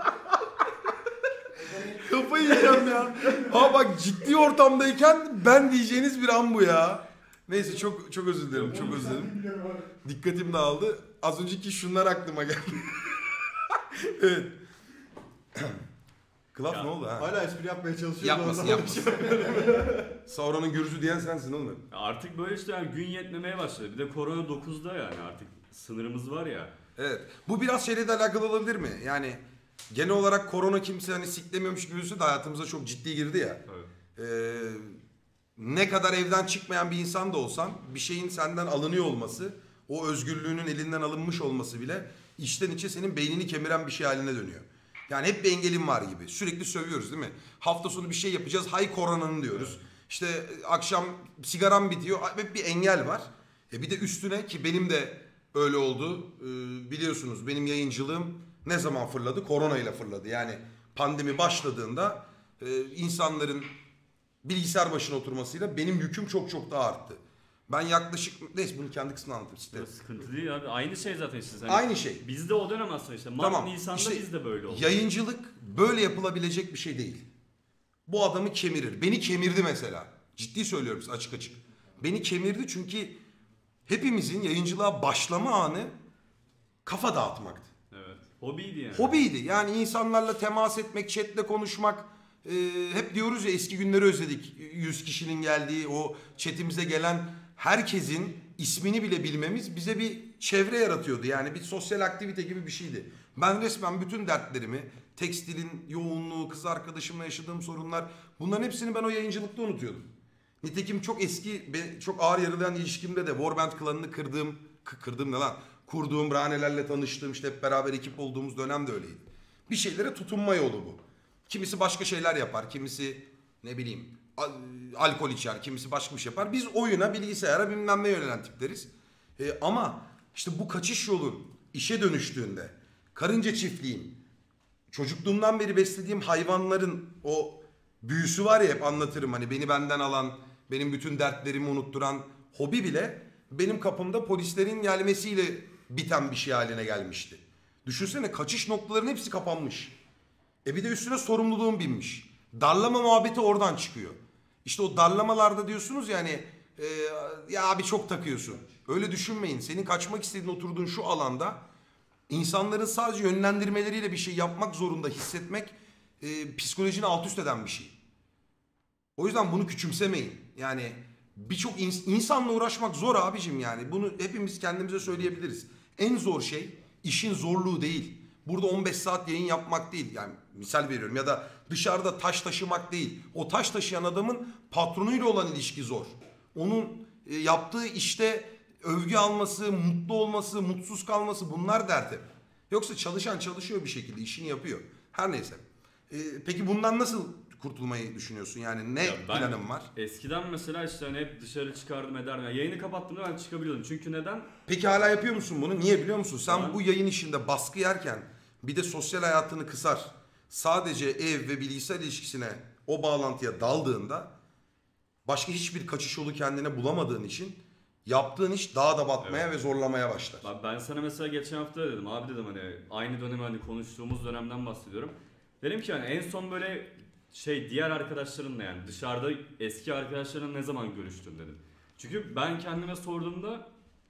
Kafayı yiyeceğim ya. Ha bak ciddi ortamdayken ben diyeceğiniz bir an bu ya. Neyse çok çok özür dilerim, çok özür dilerim. Dikkatim dağıldı. Az önceki şunlar aklıma geldi. Evet. Klaf Ya, ne oldu ha? Hala espri yapmaya çalışıyor. Yapmasın Oradan- yapmasın. Sauron'un gürzü diyen sensin oğlum. Artık böyle işte yani gün yetmemeye başladı. Bir de korona dokuzda yani artık sınırımız var ya. Evet. Bu biraz şeyle de alakalı olabilir mi? Yani genel olarak korona kimse hani siklemiyormuş gibi gözükse de hayatımıza çok ciddi girdi ya. Evet. Ee, ne kadar evden çıkmayan bir insan da olsan bir şeyin senden alınıyor olması, o özgürlüğünün elinden alınmış olması bile içten içe senin beynini kemiren bir şey haline dönüyor. Yani hep bir engelin var gibi. Sürekli sövüyoruz değil mi? Hafta sonu bir şey yapacağız. Hay koronanın diyoruz. Evet. İşte akşam sigaram bitiyor. Hep bir engel var. E bir de üstüne ki benim de öyle oldu. Ee, biliyorsunuz benim yayıncılığım ne zaman fırladı? Korona ile fırladı. Yani pandemi başladığında e, insanların bilgisayar başına oturmasıyla benim yüküm çok çok daha arttı. Ben yaklaşık neyse bunu kendi kısmına anlatayım isterim. Ya sıkıntı değil abi. Aynı şey zaten işte. Hani Aynı şey. Bizde o dönem aslında işte. Mart Tamam, Nisan'da işte bizde böyle oldu. Yayıncılık böyle yapılabilecek bir şey değil. Bu adamı kemirir. Beni kemirdi mesela. Ciddi söylüyorum size açık açık. Beni kemirdi çünkü hepimizin yayıncılığa başlama anı kafa dağıtmaktı. Evet. Hobiydi yani. Hobiydi. Yani insanlarla temas etmek, chatle konuşmak. E, hep diyoruz ya eski günleri özledik. yüz kişinin geldiği o chatimize gelen herkesin ismini bile bilmemiz bize bir çevre yaratıyordu. Yani bir sosyal aktivite gibi bir şeydi. Ben resmen bütün dertlerimi, tekstilin yoğunluğu, kız arkadaşımla yaşadığım sorunlar bunların hepsini ben o yayıncılıkta unutuyordum. Nitekim çok eski, çok ağır yaralayan ilişkimde de Warband klanını kırdığım, kırdığım ne lan? Kurduğum, ranelerle tanıştığım, işte hep beraber ekip olduğumuz dönem de öyleydi. Bir şeylere tutunma yolu bu. Kimisi başka şeyler yapar, kimisi ne bileyim alkol içer, kimisi başka bir şey yapar. Biz oyuna, bilgisayara bilmem ne yönelen tipleriz. Ee, ama işte bu kaçış yolun işe dönüştüğünde, karınca çiftliğin, çocukluğumdan beri beslediğim hayvanların o büyüsü var ya hep anlatırım. Hani beni benden alan, benim bütün dertlerimi unutturan hobi bile benim kapımda polislerin gelmesiyle biten bir şey haline gelmişti. Düşünsene kaçış noktalarının hepsi kapanmış. E bir de üstüne sorumluluğum binmiş. Darlama muhabbeti oradan çıkıyor. İşte o darlamalarda diyorsunuz ya hani e, ya abi çok takıyorsun. Öyle düşünmeyin. Senin kaçmak istediğin oturduğun şu alanda insanların sadece yönlendirmeleriyle bir şey yapmak zorunda hissetmek e, psikolojini alt üst eden bir şey. O yüzden bunu küçümsemeyin. Yani birçok ins- insanla uğraşmak zor abicim yani. Bunu hepimiz kendimize söyleyebiliriz. En zor şey işin zorluğu değil. Burada on beş saat yayın yapmak değil. Yani misal veriyorum ya da dışarıda taş taşımak değil. O taş taşıyan adamın patronuyla olan ilişki zor. Onun e, yaptığı işte övgü alması, mutlu olması, mutsuz kalması bunlar dert hep. Yoksa çalışan çalışıyor bir şekilde işini yapıyor. Her neyse. E, peki bundan nasıl kurtulmayı düşünüyorsun? Yani ne Ya ben- planın var? Eskiden mesela işte hani hep dışarı çıkardım ederdim. Yani yayını kapattığımda ben çıkabiliyordum. Çünkü neden? Peki hala yapıyor musun bunu? Niye biliyor musun? Sen Ben- bu yayın işinde baskı yerken bir de sosyal hayatını kısar. Sadece ev ve bilgisayar ilişkisine o bağlantıya daldığında başka hiçbir kaçış yolu kendine bulamadığın için yaptığın iş daha da batmaya ve zorlamaya başlar. Ben- Ben sana mesela geçen hafta dedim abi dedim hani aynı dönem hani konuştuğumuz dönemden bahsediyorum. Dedim ki hani en son böyle şey diğer arkadaşlarınla yani dışarıda eski arkadaşlarınla ne zaman görüştün dedim. Çünkü ben kendime sorduğumda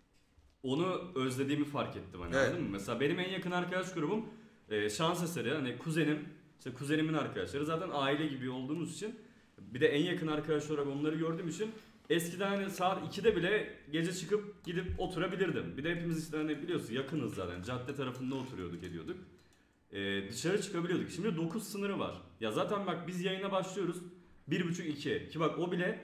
onu özlediğimi fark ettim hani Evet. anladın mı? Mesela benim en yakın arkadaş grubum e, şans eseri hani kuzenim, işte kuzenimin arkadaşları zaten aile gibi olduğumuz için bir de en yakın arkadaş olarak onları gördüğüm için eskiden hani saat ikide bile gece çıkıp gidip oturabilirdim. Bir de hepimiz işte hani biliyorsun yakınız zaten. Cadde tarafında oturuyorduk ediyorduk. Ee, dışarı çıkabiliyorduk. Şimdi dokuz sınırı var. Ya zaten bak biz yayına başlıyoruz. bir buçuk iki Ki bak o bile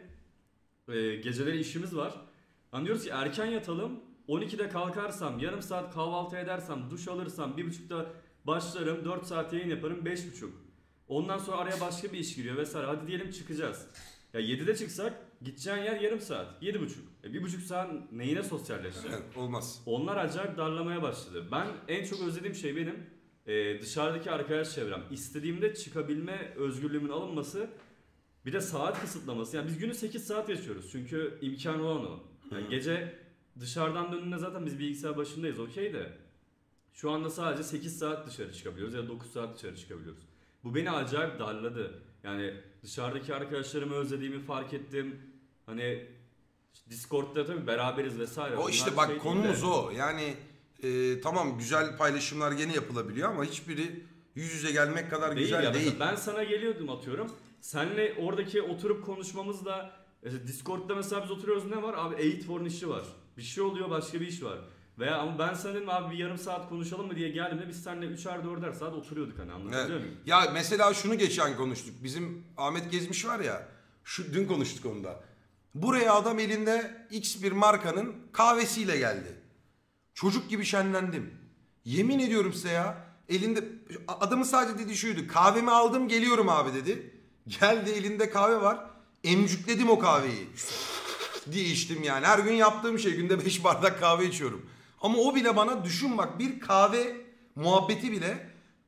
e, geceleri işimiz var. Anlıyoruz ki erken yatalım. on ikide kalkarsam, yarım saat kahvaltı edersem, duş alırsam, bir buçukta başlarım, dört saat yayın yaparım, beş buçuk. Ondan sonra araya başka bir iş giriyor vesaire. Hadi diyelim çıkacağız. Ya yedide çıksak gideceğin yer yarım saat. yedi buçuk. E bir buçuk saat neyine sosyalleşeceksin? Evet, olmaz. Onlar acayip darlamaya başladı. Ben en çok özlediğim şey benim e, dışarıdaki arkadaş çevrem. İstediğimde çıkabilme özgürlüğümün alınması, bir de saat kısıtlaması. Yani biz günü sekiz saat yaşıyoruz çünkü imkan olan o. Yani gece dışarıdan döndüğünde zaten biz bilgisayar başındayız okey de. Şu anda sadece sekiz saat dışarı çıkabiliyoruz ya da dokuz saat dışarı çıkabiliyoruz. Bu beni acayip darladı. Yani dışarıdaki arkadaşlarımı özlediğimi fark ettim. Hani Discord'da tabii beraberiz vesaire. O Bunlar işte bak şey değil konumuz de- o. Yani e, tamam güzel paylaşımlar gene yapılabiliyor ama hiçbiri yüz yüze gelmek kadar Değil güzel ya. değil. Mesela ben sana geliyordum atıyorum. Senle oradaki oturup konuşmamızda mesela Discord'da mesela biz oturuyoruz ne var? Abi Eightborn işi var. Bir şey oluyor başka bir iş var. Veya ama ben sana dedim abi bir yarım saat konuşalım mı diye geldiğimde biz seninle üçer dörder saat oturuyorduk hani anlatabiliyor Evet. muyum? Ya mesela şunu geçen konuştuk. Bizim Ahmet Gezmiş var ya. Şu dün konuştuk onda. Buraya adam elinde X bir markanın kahvesiyle geldi. Çocuk gibi şenlendim. Yemin ediyorum size ya. Elinde adamın sadece dediği şuydu. Kahvemi aldım geliyorum abi dedi. Geldi elinde kahve var. Emcükledim o kahveyi. diye içtim yani. Her gün yaptığım şey. Günde beş bardak kahve içiyorum. Ama o bile bana düşün bak bir kahve muhabbeti bile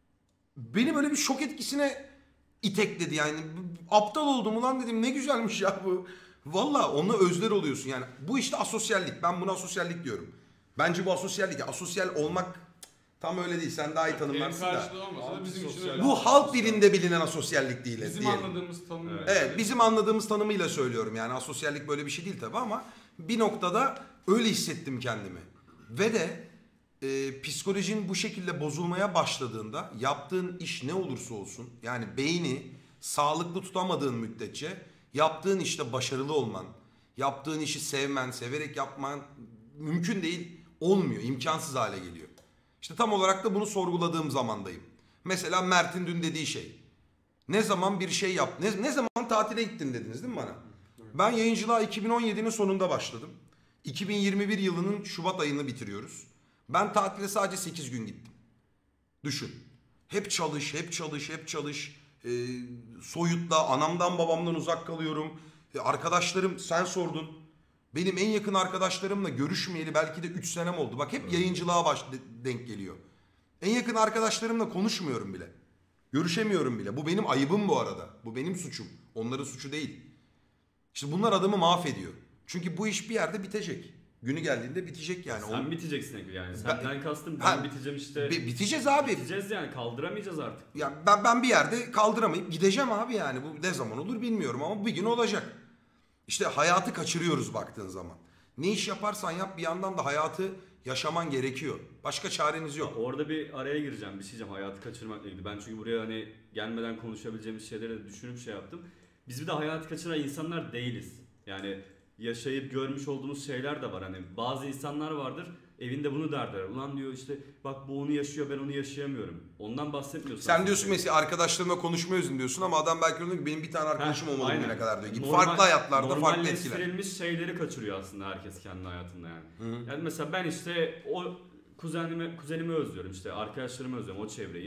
beni böyle bir şok etkisine itekledi yani. Aptal oldum ulan dedim ne güzelmiş ya bu. Valla onunla özler oluyorsun yani. Bu işte asosyallik. Ben buna asosyallik diyorum. Bence bu asosyallik. Asosyal olmak tam öyle değil. Sen daha iyi En tanımlarsın da. karşılığı olmasa da bizim için Antisosyal. öyle. Bu halk dilinde bilinen asosyallik değil. Bizim diyelim. anladığımız tanım. Evet. Evet bizim anladığımız tanımıyla söylüyorum yani asosyallik böyle bir şey değil tabii ama bir noktada öyle hissettim kendimi. Ve de e, psikolojin bu şekilde bozulmaya başladığında yaptığın iş ne olursa olsun yani beyni sağlıklı tutamadığın müddetçe yaptığın işte başarılı olman, yaptığın işi sevmen, severek yapman mümkün değil, olmuyor, imkansız hale geliyor. İşte tam olarak da bunu sorguladığım zamandayım. Mesela Mert'in dün dediği şey. Ne zaman bir şey yap, ne, ne zaman tatile gittin dediniz değil mi bana? Ben yayıncılığa iki bin on yedinin sonunda başladım. iki bin yirmi bir yılının Şubat ayını bitiriyoruz. Ben tatile sadece sekiz gün gittim. Düşün. Hep çalış, hep çalış, hep çalış. Ee, soyutla, anamdan babamdan uzak kalıyorum. Ee, arkadaşlarım sen sordun. Benim en yakın arkadaşlarımla görüşmeyeli belki de üç senem oldu. Bak hep yayıncılığa baş, de- denk geliyor. En yakın arkadaşlarımla konuşmuyorum bile. Görüşemiyorum bile. Bu benim ayıbım bu arada. Bu benim suçum. Onların suçu değil. İşte bunlar adamı mahvediyor. Çünkü bu iş bir yerde bitecek. Günü geldiğinde bitecek yani. Sen O- biteceksin yani. Ben- Senden kastım ben Ha, biteceğim işte. Bi- biteceğiz abi. Biteceğiz yani kaldıramayacağız artık. Ya ben ben bir yerde kaldıramayıp gideceğim abi yani. Bu ne zaman olur bilmiyorum ama bir gün olacak. İşte hayatı kaçırıyoruz baktığın zaman. Ne iş yaparsan yap bir yandan da hayatı yaşaman gerekiyor. Başka çareniz yok. Orada bir araya gireceğim, bir şey diyeceğim. Hayatı kaçırmakla ilgili. Ben çünkü buraya hani gelmeden konuşabileceğimiz şeyleri de düşünüp şey yaptım. Biz bir de hayatı kaçıran insanlar değiliz. Yani yaşayıp görmüş olduğumuz şeyler de var. Hani bazı insanlar vardır evinde bunu derler. Ulan diyor işte bak bu onu yaşıyor ben onu yaşayamıyorum. Ondan bahsetmiyorsun. Sen diyorsun mesela arkadaşlarımla konuşmuyorsun diyorsun ama adam belki diyor ki benim bir tane arkadaşım Heh, olmalı aynen. bugüne kadar diyor. Gibi Normal- farklı hayatlarda farklı etkiler. Normalleştirilmiş şeyleri kaçırıyor aslında herkes kendi hayatında yani. Yani mesela ben işte o kuzenimi kuzenimi özlüyorum işte arkadaşlarımı özlüyorum o çevreyi.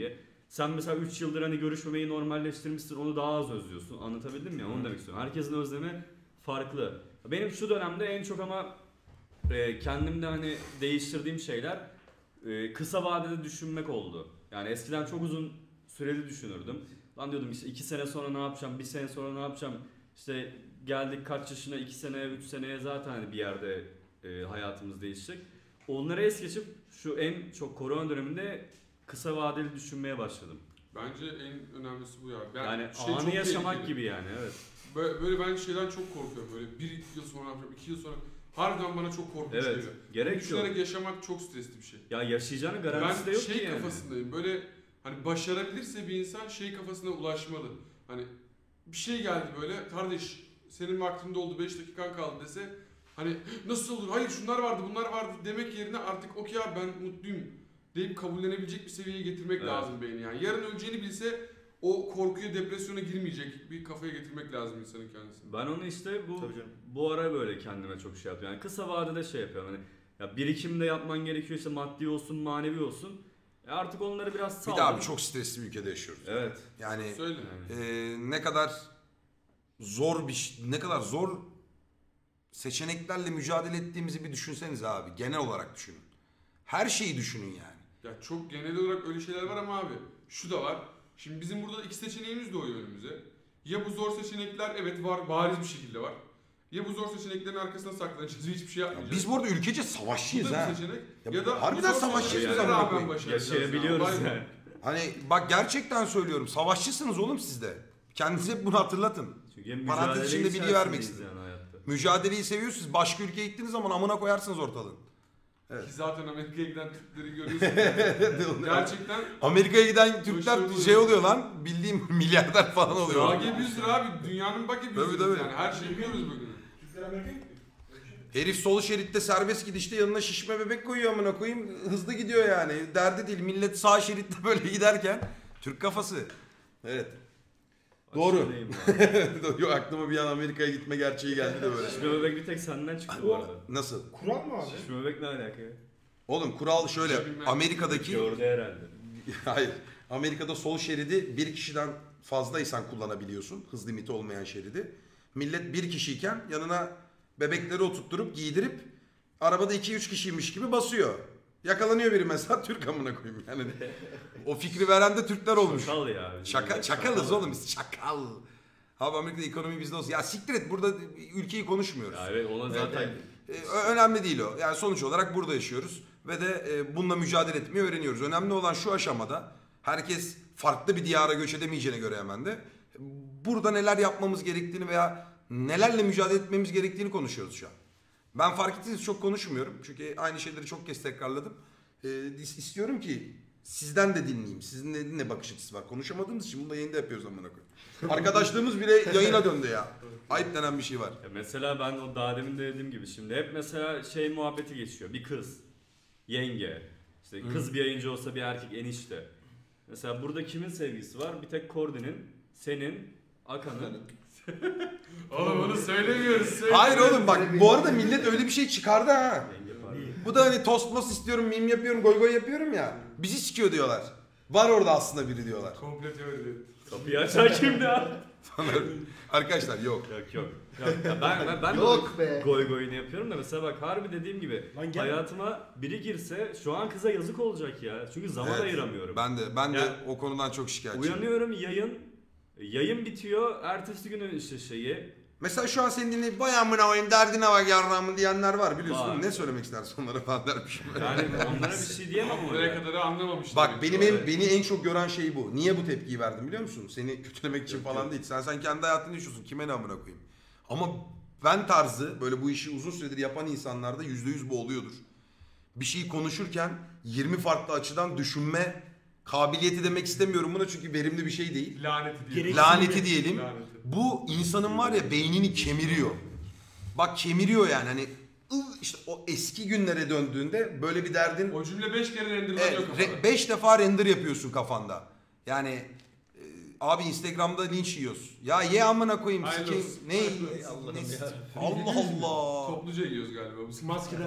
Sen mesela üç yıldır hani görüşmemeyi normalleştirmişsin, onu daha az özlüyorsun. Anlatabildim mi ya? Onu demek istiyorum. Herkesin özlemi farklı. Benim şu dönemde en çok ama e, kendimde hani değiştirdiğim şeyler e, kısa vadede düşünmek oldu. Yani eskiden çok uzun süreli düşünürdüm. Lan diyordum işte iki sene sonra ne yapacağım, bir sene sonra ne yapacağım. İşte geldik kaç yaşına, iki seneye, üç seneye zaten hani bir yerde e, hayatımız değişecek. Onlara es geçip şu en çok korona döneminde kısa vadeli düşünmeye başladım. Bence en önemlisi bu ya. Ben Yani şey çok anı yaşamak tehlikeli. gibi yani, evet. Böyle, böyle ben şeyden çok korkuyorum. Böyle bir yıl sonra ne yapacağım, iki yıl sonra. Harbiden bana çok korkunç Evet, geliyor. gerek yok. Düşünerek yaşamak çok stresli bir şey. Ya yaşayacağının garantisi de Ben yok şey ki yani. kafasındayım. Böyle hani başarabilirse bir insan şey kafasına ulaşmalı. Hani bir şey geldi böyle, kardeş senin vaktinde oldu, beş dakikan kaldı dese, hani nasıl olur, hayır şunlar vardı bunlar vardı demek yerine artık okey abi ben mutluyum deyip kabullenebilecek bir seviyeye getirmek Evet. lazım beyni yani. Yarın öleceğini bilse o korkuya, depresyona girmeyecek bir kafaya getirmek lazım insanın kendisini. Ben onu işte bu Tabii canım. bu ara böyle kendime çok şey yapıyorum. Yani kısa vadede şey yapıyorum. Hani ya birikim de yapman gerekiyor, işte maddi olsun, manevi olsun. E artık onları biraz Bir saldım. de abi çok stresli bir ülkede yaşıyoruz. Evet. Yani Söyle. Yani. e, ne kadar zor bir ş- ne kadar zor seçeneklerle mücadele ettiğimizi bir düşünseniz abi. Genel olarak düşünün. Her şeyi düşünün yani. Ya çok genel olarak öyle şeyler var ama abi şu da var. Şimdi bizim burada iki seçeneğimiz doğuyor önümüze. Ya bu zor seçenekler evet var, bariz bir şekilde var. Ya bu zor seçeneklerin arkasına saklanacağız ve hiçbir şey Ya yapmayacağız. biz bu arada ülkece Bu savaşçıyız da ha. bir seçenek. Ya Ya, da harbiden bu zor savaşçıyız seçeneklere biz amına rağmen koyayım. başaracağız. Yaşayabiliyoruz Olay bu. yani. Hani bak gerçekten söylüyorum. Savaşçısınız oğlum siz de. Kendinize hep bunu hatırlatın. Çünkü hem Parantez mücadele içinde bilgi içerisindeyiz vermek istedim. yani hayatta. Mücadeleyi seviyorsunuz. Başka ülkeye gittiğiniz zaman amına koyarsınız ortalığın. Ki zaten Amerika'ya giden Türkleri görüyorsun. Gerçekten Amerika'ya giden Türkler Hoşçakalın. şey oluyor lan. Bildiğim milyarder falan oluyor. A G bizdir abi. Dünyanın bak Tabii, bizdir tabii. yani. Her şeyi biliyoruz bugün. Türkler Amerika'ya gitti. Herif sol şeritte serbest gidişte yanına şişme bebek koyuyor amına koyayım. Hızlı gidiyor yani. Derdi değil. Millet sağ şeritte böyle giderken Türk kafası. Evet. Doğru. Aşağıdayım yani. Yok aklıma bir an Amerika'ya gitme gerçeği geldi de böyle. Şişme bebek bir tek senden çıktı bu arada. Nasıl? Kural mı abi? Şişme bebek ne alaka ya? Oğlum kural şöyle. Amerika'daki Gördü herhalde. hayır. Amerika'da sol şeridi bir kişiden fazlaysan kullanabiliyorsun. Hız limiti olmayan şeridi. Millet bir kişiyken yanına bebekleri oturtturup giydirip arabada iki üç kişiymiş gibi basıyor. Yakalanıyor biri mesela Türk amına koyayım yani. O fikri veren de Türkler olmuş. Çakal ya. bizim Şaka, de. çakalız oğlum biz çakal. Abi Amerika'da ekonomi bizde olsun. Ya siktir et burada ülkeyi konuşmuyoruz. Ya evet ona zaten Ee, ö- önemli değil o. Yani sonuç olarak burada yaşıyoruz ve de e, bununla mücadele etmeyi öğreniyoruz. Önemli olan şu aşamada herkes farklı bir diyara göç edemeyeceğine göre hemen de burada neler yapmamız gerektiğini veya nelerle mücadele etmemiz gerektiğini konuşuyoruz şu an. Ben fark ettiyseniz çok konuşmuyorum. Çünkü aynı şeyleri çok kez tekrarladım. Ee, is- istiyorum ki sizden de dinleyeyim. Sizin de ne bakış açısı var. Konuşamadığımız için bunu da yayında yapıyoruz amına koyayım. Arkadaşlığımız bile yayına döndü ya. Ayıp denen bir şey var. Ya mesela ben o daha demin de dediğim gibi şimdi hep mesela şey muhabbeti geçiyor. Bir kız, yenge, işte kız bir yayıncı olsa bir erkek enişte. Mesela burada kimin sevgisi var? Bir tek Kordi'nin, senin, Akan'ın. Oğlum onu söylemiyoruz. Hayır oğlum bak bu arada millet öyle bir şey çıkardı ha. Yenge pardon. Bu da hani tost most istiyorum, mim yapıyorum, goy goy yapıyorum ya. Bizi sikiyor diyorlar. Var orada aslında biri diyorlar. Komple teori. Kapıyı açan kimdi abi? Arkadaşlar yok. Yok yok. yok. Ya ben ben, ben Yok de be. goy goyunu yapıyorum da mesela bak harbi dediğim gibi Lan gel. hayatıma biri girse şu an kıza yazık olacak ya. Çünkü zaman Evet. ayıramıyorum. Ben de ben de Ya- o konudan çok şikayetçiyim. Uyanıyorum yayın yayın bitiyor. Ertesi günün işte şeyi Mesela şu an seni dinleyip vay amına koyayım derdine bak yarrağımın diyenler var biliyorsun. Var. Ne söylemek istersin onlara falan dermişim. yani onlara bir şey diyemem ama. Buraya kadar anlamamıştım. Bak benim Evet. en, beni en çok gören şey bu. Niye bu tepkiyi verdim biliyor musun? Seni kötülemek için Yok, falan yok. değil. Sen sen kendi hayatını yaşıyorsun. Kime ne amına koyayım? Ama ben tarzı böyle bu işi uzun süredir yapan insanlarda yüzde yüz bu oluyordur. Bir şeyi konuşurken yirmi farklı açıdan düşünme kabiliyeti demek istemiyorum buna çünkü verimli bir şey değil. Laneti diyelim. Gerek- Laneti diyelim. Laneti. Bu insanın var ya beynini kemiriyor. Bak kemiriyor yani hani ıı, işte o eski günlere döndüğünde böyle bir derdin O cümle beş kere renderlanıyor Evet, kafada. re- beş defa render yapıyorsun kafanda. Yani e, abi Instagram'da linç yiyoruz. Ya ye amına koyayım Hayırlı sikeyim. olsun. Ne? Hayırlı olsun. ne- Allah Allah. Topluca yiyoruz galiba bu. Maskeden mi?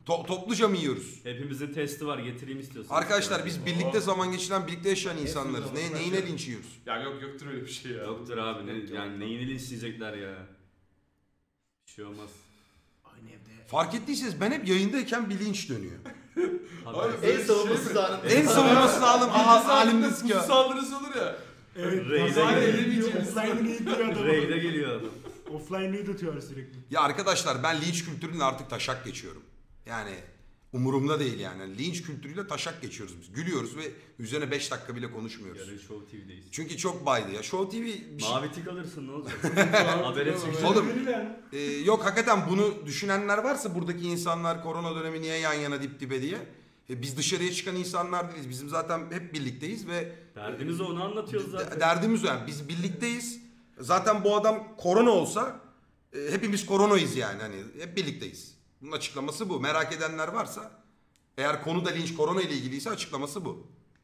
To- topluca mı yiyoruz? Hepimizin testi var, getireyim istiyorsun. Arkadaşlar biz birlikte zaman geçiren, birlikte yaşayan insanlarız. Ne, neyine linç yiyoruz? Ya yok yoktur öyle bir şey ya. Yoktur abi, ne, Yok, yok, yani yok. neyini linçleyecekler ya. Bir şey olmaz. Aynı evde. Fark ettiyseniz ben hep yayındayken bir linç dönüyor. Abi, Abi, En savunmasız şey mi? anım. En savunmasız alım aha, halimiz Kutu ya. saldırısı olur ya. Evet. Raid'e Offline geliyor. edemeyeceğimiz. Offline'ını yediriyor adam. Raid'e geliyor adam. Offline'ı yediriyor sürekli. Ya arkadaşlar ben linç kültürüyle artık taşak geçiyorum. Yani umurumda değil yani. Linç kültürüyle taşak geçiyoruz biz. Gülüyoruz ve üzerine beş dakika bile konuşmuyoruz. Yarın Show T V'deyiz. Çünkü çok baydı ya. Show T V bir şey- Mavi tik alırsın ne olacak? Habere çıkacak. Oğlum e, yok hakikaten bunu düşünenler varsa buradaki insanlar korona dönemi niye yan yana dip dibe diye. E, biz dışarıya çıkan insanlar değiliz. Bizim zaten hep birlikteyiz ve Derdimizi onu anlatıyoruz zaten. de- derdimiz o yani. Biz birlikteyiz. Zaten bu adam korona olsa e, hepimiz koronayız yani. Hani hep birlikteyiz. Bunun açıklaması bu. Merak edenler varsa eğer konu da linç korona ile ilgiliyse açıklaması bu.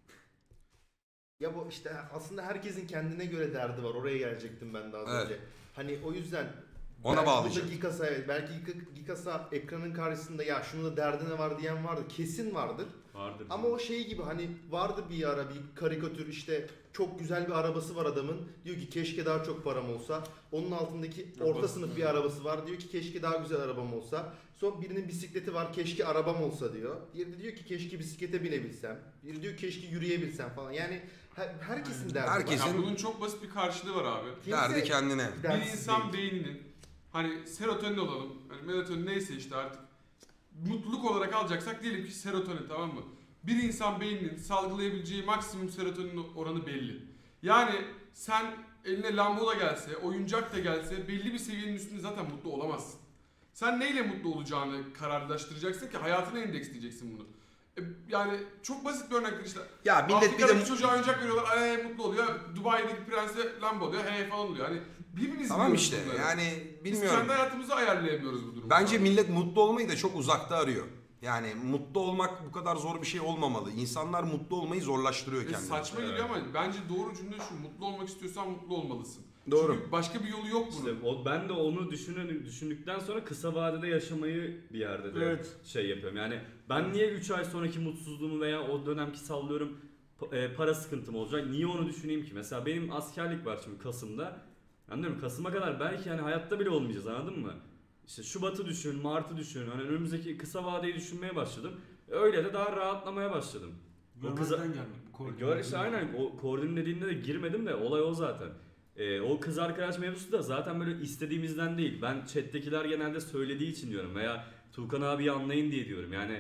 Ya bu işte aslında herkesin kendine göre derdi var. Oraya gelecektim ben de az Evet. önce. Hani o yüzden Ona belki bağlayacak. burada Gikasa evet belki Gika- Gikasa ekranın karşısında ya şunun da derdine var diyen vardır. Kesin vardır. Vardır. Ama o şey gibi hani vardı bir ara bir karikatür işte çok güzel bir arabası var adamın. Diyor ki keşke daha çok param olsa. Onun altındaki orta sınıf bir arabası var. Diyor ki keşke daha güzel arabam olsa. Sonra birinin bisikleti var keşke arabam olsa diyor. Diğeri de diyor ki keşke bisiklete binebilsem. Biri diyor keşke yürüyebilsem falan. Yani her- herkesin derdi Herkesin- var. Ya bunun çok basit bir karşılığı var abi. Kimse Derdi kendine. Bir dertsiz insan değil. beyninin hani serotonin olalım, hani melatonin neyse işte artık mutluluk olarak alacaksak diyelim ki serotonin, tamam mı? Bir insan beyninin salgılayabileceği maksimum serotonin oranı belli. Yani sen eline Lambo gelse, oyuncak da gelse belli bir seviyenin üstünde zaten mutlu olamazsın. Sen neyle mutlu olacağını kararlaştıracaksın ki hayatına endeksleyeceksin bunu. E, Yani çok basit bir örnektir işte. Ya millet bir Afrika'daki de çocuğa oyuncak veriyorlar, ay mutlu oluyor. Dubai'deki prense Lambo oluyor, hey falan oluyor. Hani hepimiz tamam biliyoruz işte bunları. yani Biz bilmiyorum. kendi hayatımızı ayarlayamıyoruz bu durumu. Bence millet mutlu olmayı da çok uzakta arıyor. Yani mutlu olmak bu kadar zor bir şey olmamalı. İnsanlar mutlu olmayı zorlaştırıyor E, kendini. saçma geliyor ama bence doğru cümle şu: mutlu olmak istiyorsan mutlu olmalısın. Doğru. Çünkü başka bir yolu yok bunun. İşte o, ben de onu düşünün, düşündükten sonra kısa vadede yaşamayı bir yerde de Evet. şey yapıyorum. Yani ben niye üç ay sonraki mutsuzluğumu veya o dönemki sallıyorum pa- e, para sıkıntım olacak. Niye onu düşüneyim ki? Mesela benim askerlik var şimdi Kasım'da. Anlıyorum, Kasım'a kadar belki yani hayatta bile olmayacağız, anladın mı? İşte Şubat'ı düşün, Mart'ı düşün. Hani önümüzdeki kısa vadeyi düşünmeye başladım. Öyle de daha rahatlamaya başladım. O kıza... Görmezden gelmek. koordinat. Gör işte aynen o koordin dediğinde de girmedim de olay o zaten. Ee, o kız arkadaş mevzusu da zaten böyle istediğimizden değil. Ben chat'tekiler genelde söylediği için diyorum veya Tuğkan abi anlayın diye diyorum. Yani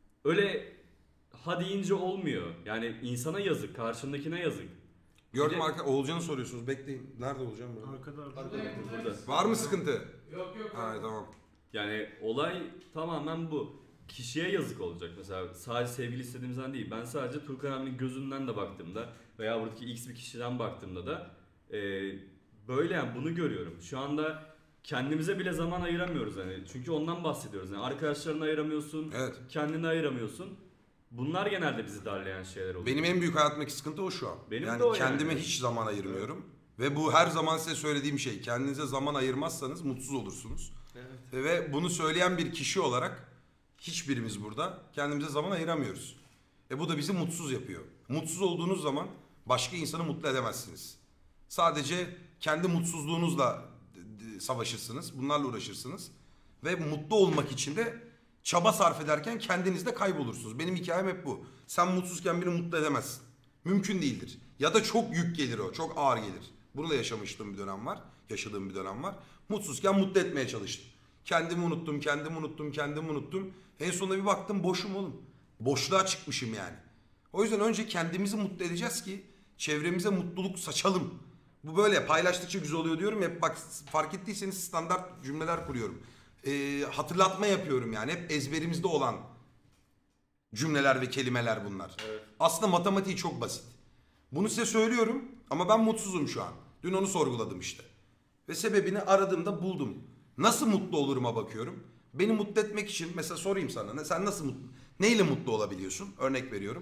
öyle ha deyince olmuyor. Yani insana yazık, karşındakine yazık. Gördüm Bir de- arka Oğulcan'ı soruyorsunuz. Bekleyin. Nerede Oğulcan burada? Arkada arkada. Arkada. Burada. Var mı sıkıntı? Yok yok. Ha tamam. Yani olay tamamen bu. Kişiye yazık olacak mesela, sadece sevgili istediğimizden değil. Ben sadece Tuğkan abinin gözünden de baktığımda veya buradaki X bir kişiden baktığımda da e, böyle yani bunu görüyorum. Şu anda kendimize bile zaman ayıramıyoruz hani. Çünkü ondan bahsediyoruz. Yani arkadaşlarını ayıramıyorsun, Evet. kendini ayıramıyorsun. Bunlar genelde bizi darlayan şeyler oluyor. Benim en büyük hayatımdaki sıkıntı o şu an. Benim yani de o kendime yani. hiç zaman ayırmıyorum. Ve bu her zaman size söylediğim şey. Kendinize zaman ayırmazsanız mutsuz olursunuz. Evet. Ve bunu söyleyen bir kişi olarak hiçbirimiz burada kendimize zaman ayıramıyoruz. E bu da bizi mutsuz yapıyor. Mutsuz olduğunuz zaman başka insanı mutlu edemezsiniz. Sadece kendi mutsuzluğunuzla d- d- savaşırsınız. Bunlarla uğraşırsınız. Ve mutlu olmak için de çaba sarf ederken kendinizde kaybolursunuz. Benim hikayem hep bu. Sen mutsuzken beni mutlu edemezsin. Mümkün değildir. Ya da çok yük gelir o. Çok ağır gelir. Bunu da yaşamıştım bir dönem var. Yaşadığım bir dönem var. Mutsuzken mutlu etmeye çalıştım. Kendimi unuttum, kendimi unuttum, kendimi unuttum. En sonunda bir baktım boşum oğlum. Boşluğa çıkmışım yani. O yüzden önce kendimizi mutlu edeceğiz ki çevremize mutluluk saçalım. Bu böyle paylaştıkça güzel oluyor diyorum. Hep bak fark ettiyseniz standart cümleler kuruyorum. Ee, hatırlatma yapıyorum yani. Hep ezberimizde olan cümleler ve kelimeler bunlar. Evet. Aslında matematiği çok basit. Bunu size söylüyorum ama ben mutsuzum şu an. Dün onu sorguladım işte. Ve sebebini aradığımda buldum. Nasıl mutlu oluruma bakıyorum. Beni mutlu etmek için mesela sorayım sana. ne- Sen nasıl mutlu? Neyle mutlu olabiliyorsun? Örnek veriyorum.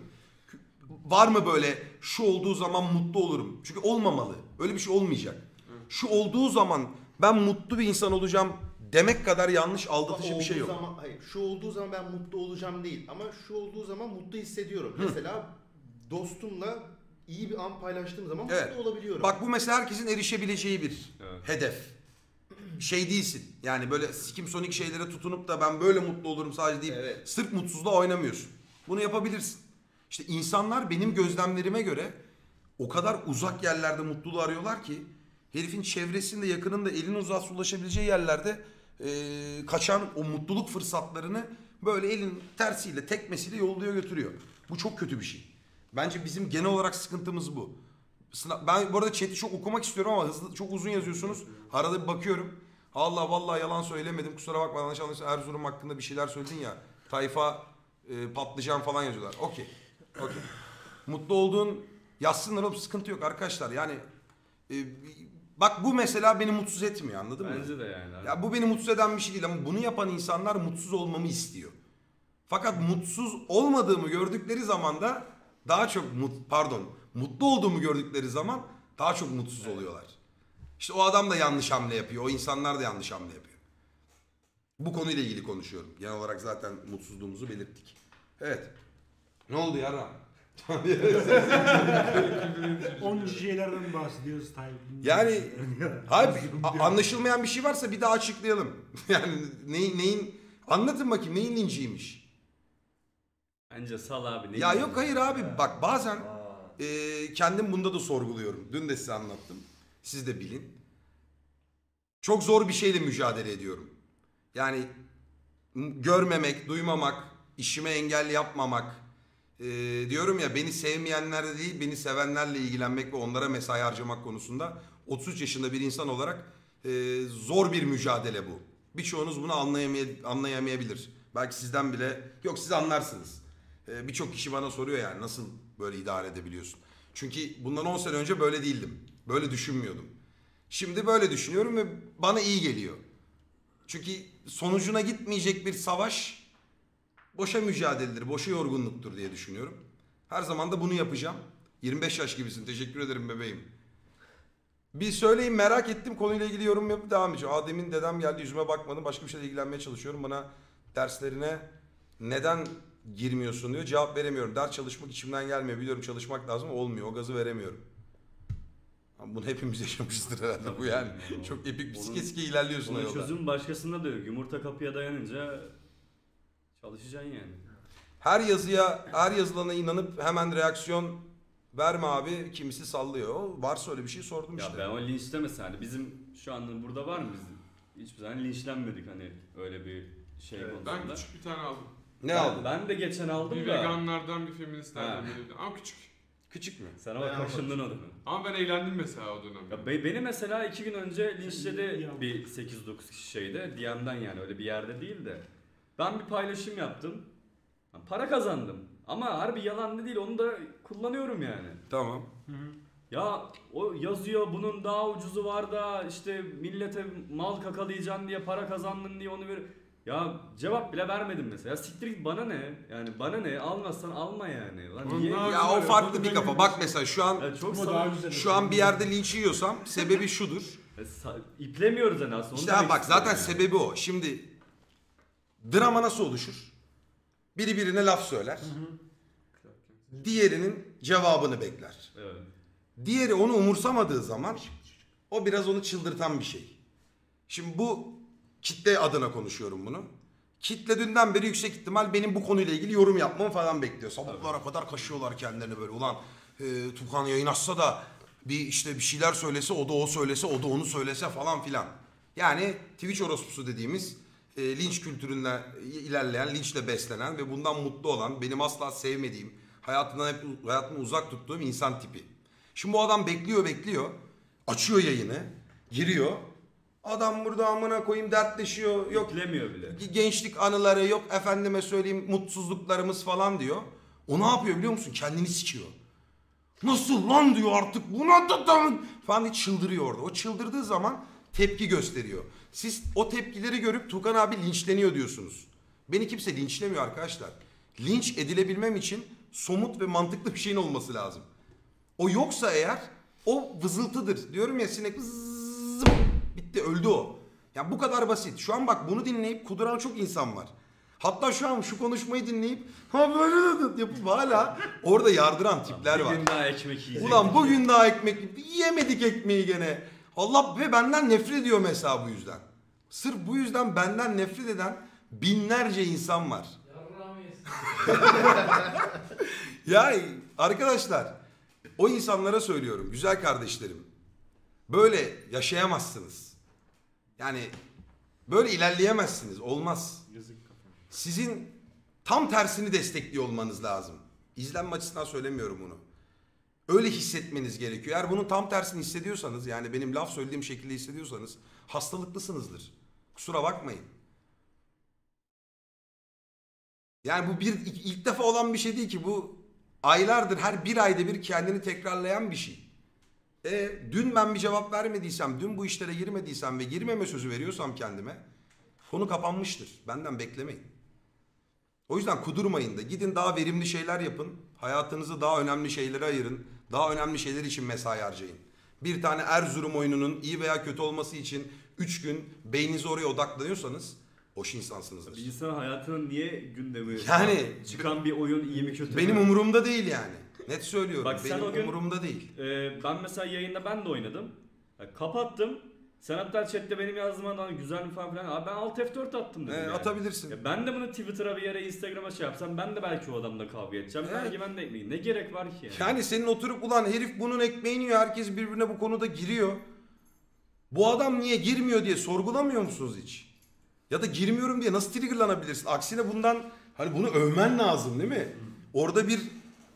Var mı böyle şu olduğu zaman mutlu olurum? Çünkü olmamalı. Öyle bir şey olmayacak. Şu olduğu zaman ben mutlu bir insan olacağım demek kadar yanlış Ama aldatıcı bir şey olduğu yok. Zaman, hayır, şu olduğu zaman ben mutlu olacağım değil. Ama şu olduğu zaman mutlu hissediyorum. Mesela dostumla iyi bir an paylaştığım zaman Evet. mutlu olabiliyorum. Bak bu mesela herkesin erişebileceği bir Evet. hedef. Şey değilsin. Yani böyle sikim sonik şeylere tutunup da ben böyle mutlu olurum sadece deyip Evet. sırf mutsuzluğa oynamıyorsun. Bunu yapabilirsin. İşte insanlar benim gözlemlerime göre o kadar uzak yerlerde mutluluğu arıyorlar ki herifin çevresinde, yakınında, elini uzatsa ulaşabileceği yerlerde eee, kaçan o mutluluk fırsatlarını böyle elin tersiyle, tekmesiyle yolluyor götürüyor. Bu çok kötü bir şey. Bence bizim genel olarak sıkıntımız bu. Sınav- Ben bu arada chat'i çok okumak istiyorum ama hızlı, çok uzun yazıyorsunuz. Arada bir bakıyorum. Allah vallahi yalan söylemedim. Kusura bakma yanlış anlaşılmasın. Erzurum hakkında bir şeyler söyledin ya. Tayfa e, patlıcan falan yazıyorlar. Okey. Okey. Mutlu olduğun yazsınlar oğlum, sıkıntı yok arkadaşlar. Yani e, bak bu mesela beni mutsuz etmiyor, anladın mı? Bence de yani. abi. Ya bu beni mutsuz eden bir şey değil ama bunu yapan insanlar mutsuz olmamı istiyor. Fakat mutsuz olmadığımı gördükleri zaman da daha çok mut, pardon mutlu olduğumu gördükleri zaman daha çok mutsuz oluyorlar. İşte o adam da yanlış hamle yapıyor. O insanlar da yanlış hamle yapıyor. Bu konuyla ilgili konuşuyorum. Genel olarak zaten mutsuzluğumuzu belirttik. Evet. Ne oldu Yarra? on şeylerden bahsediyoruz Tayyip'in. Yani abi a- anlaşılmayan bir şey varsa bir daha açıklayalım. Yani neyin neyin anlatın bakayım neyin linciymiş. Bence sal abi. Ne Ya diyeyim? yok hayır abi bak bazen e, kendim bunda da sorguluyorum. Dün de size anlattım. Siz de bilin. Çok zor bir şeyle mücadele ediyorum. Yani m- görmemek, duymamak, işime engel yapmamak. E, diyorum ya beni sevmeyenlerle değil beni sevenlerle ilgilenmek ve onlara mesai harcamak konusunda otuz üç yaşında bir insan olarak e, zor bir mücadele bu. Birçoğunuz bunu anlayamay- anlayamayabilir. Belki sizden bile yok siz anlarsınız. E, Birçok kişi bana soruyor yani nasıl böyle idare edebiliyorsun? Çünkü bundan on sene önce böyle değildim. Böyle düşünmüyordum. Şimdi böyle düşünüyorum ve bana iyi geliyor. Çünkü sonucuna gitmeyecek bir savaş boşa mücadeledir, boşa yorgunluktur diye düşünüyorum. Her zaman da bunu yapacağım. yirmi beş yaş gibisin. Teşekkür ederim bebeğim. Bir söyleyin merak ettim konuyla ilgili yorum yapıp devam edeceğim. Adem'in dedem geldi yüzüme bakmadım. Başka bir şeyle ilgilenmeye çalışıyorum. Bana derslerine neden girmiyorsun diyor. Cevap veremiyorum. Ders çalışmak içimden gelmiyor. Biliyorum çalışmak lazım ama olmuyor. O gazı veremiyorum. Ama bunu hepimiz yaşamışızdır herhalde bu yani. Çok epik bir sike sike ilerliyorsun o Bunun yolda. çözüm başkasında da yok. Yumurta kapıya dayanınca çalışacaksın yani. Her yazıya, her yazılana inanıp hemen reaksiyon verme abi. Kimisi sallıyor. Varsa öyle bir şey sordum Ya işte. ben o linçlemesi hani bizim şu anda burada var mı bizim? Hiçbir zaman linçlenmedik hani öyle bir şey Evet, konusunda. Ben küçük bir tane aldım. Ne ben, aldın? Ben de geçen aldım Bir da. veganlardan bir feministlerden Ha. biriydi. Ama küçük. Küçük mü? Sen ama Ben kaşındın o dönem. Ama ben eğlendim mesela o dönem. Ya be- beni mesela iki gün önce linçledi Ya. bir sekiz dokuz kişi şeyde. D M'den yani öyle bir yerde değil de. Ben bir paylaşım yaptım. Ya para kazandım. Ama harbi yalan da değil onu da kullanıyorum yani. Tamam. Ya o yazıyor bunun daha ucuzu var da işte millete mal kakalayacaksın diye para kazandın diye onu ver. Ya cevap bile vermedim mesela. Ya siktir git bana ne? Yani bana ne? Almazsan alma yani. Lan Oğlum niye? ne Ya yapıyorsun o var ya, farklı bunu bir kafa. benim- Bak mesela şu an Ya çok Ama sana- daha güzel. şu an bir yerde linç yiyorsam sebebi şudur. Ya sa- iplemiyoruz yani aslında. onu İşte demek ha bak zaten istiyorum sebebi o. Şimdi drama nasıl oluşur? Biri birine laf söyler. Diğerinin cevabını bekler. yani. Evet. Diğeri onu umursamadığı zaman o biraz onu çıldırtan bir şey. Şimdi bu kitle adına konuşuyorum bunu. Kitle dünden beri yüksek ihtimal benim bu konuyla ilgili yorum yapmamı falan bekliyor. Sabahlara kadar kaşıyorlar kendilerini böyle. Ulan e, Tukan yayın açsa da bir işte bir şeyler söylese o da o söylese o da onu söylese falan filan. Yani Twitch orospusu dediğimiz e, linç kültüründen ilerleyen, linçle beslenen ve bundan mutlu olan, benim asla sevmediğim, hayatından hep hayatımı uzak tuttuğum insan tipi. Şimdi bu adam bekliyor bekliyor. Açıyor yayını. Giriyor. Adam burada amına koyayım dertleşiyor. Yok İplemiyor bile. gençlik anıları yok efendime söyleyeyim mutsuzluklarımız falan diyor. O ne yapıyor biliyor musun? Kendini sikiyor. Nasıl lan diyor artık buna da da falan diye çıldırıyor orada. O çıldırdığı zaman tepki gösteriyor. Siz o tepkileri görüp Tukan abi linçleniyor diyorsunuz. Beni kimse linçlemiyor arkadaşlar. Linç edilebilmem için somut ve mantıklı bir şeyin olması lazım. O yoksa eğer o vızıltıdır. Diyorum ya sinek vızz, bitti öldü o. Ya bu kadar basit. Şu an bak bunu dinleyip kuduran çok insan var. Hatta şu an şu konuşmayı dinleyip ha böyle de yapıp hala orada yardıran tipler var. Bir gün daha ekmek yiyecek. Ulan bugün daha ekmek yiyemedik ekmeği gene. Allah ve benden nefret ediyor mesela bu yüzden. Sırf bu yüzden benden nefret eden binlerce insan var. Yarrağımı yesin. Yani arkadaşlar o insanlara söylüyorum güzel kardeşlerim. Böyle yaşayamazsınız. Yani böyle ilerleyemezsiniz. Olmaz. Sizin tam tersini destekliyor olmanız lazım. İzlenme açısından söylemiyorum bunu. Öyle hissetmeniz gerekiyor. Eğer bunun tam tersini hissediyorsanız yani benim laf söylediğim şekilde hissediyorsanız hastalıklısınızdır. Kusura bakmayın. Yani bu bir ilk defa olan bir şey değil ki. Bu aylardır her bir ayda bir kendini tekrarlayan bir şey. E, dün ben bir cevap vermediysem, dün bu işlere girmediysem ve girmeme sözü veriyorsam kendime konu kapanmıştır. Benden beklemeyin. O yüzden kudurmayın da gidin daha verimli şeyler yapın. Hayatınızı daha önemli şeylere ayırın. Daha önemli şeyler için mesai harcayın. Bir tane Erzurum oyununun iyi veya kötü olması için üç gün beyninizi oraya odaklanıyorsanız boş insansınızdır. Bir insan hayatının niye gündemi Yani çıkan bir oyun iyi mi kötü mü? benim umurumda değil yani. Net söylüyorum. Bak sen benim o gün- umurumda değil. Ee, ben mesela yayında ben de oynadım. Ya, kapattım. Sen hatta chatte benim yazdığıma lan güzel mi falan filan. Abi ben alt F dört attım dedim Ee, yani. atabilirsin. Ya ben de bunu Twitter'a bir yere Instagram'a şey yapsam ben de belki o adamla kavga edeceğim. Evet. Belki ben de ekmeğim. Ne gerek var ki yani? Yani senin oturup ulan herif bunun ekmeğini yiyor. Herkes birbirine bu konuda giriyor. Bu adam niye girmiyor diye sorgulamıyor musunuz hiç? Ya da girmiyorum diye nasıl triggerlanabilirsin? Aksine bundan hani bunu övmen lazım değil mi? Orada bir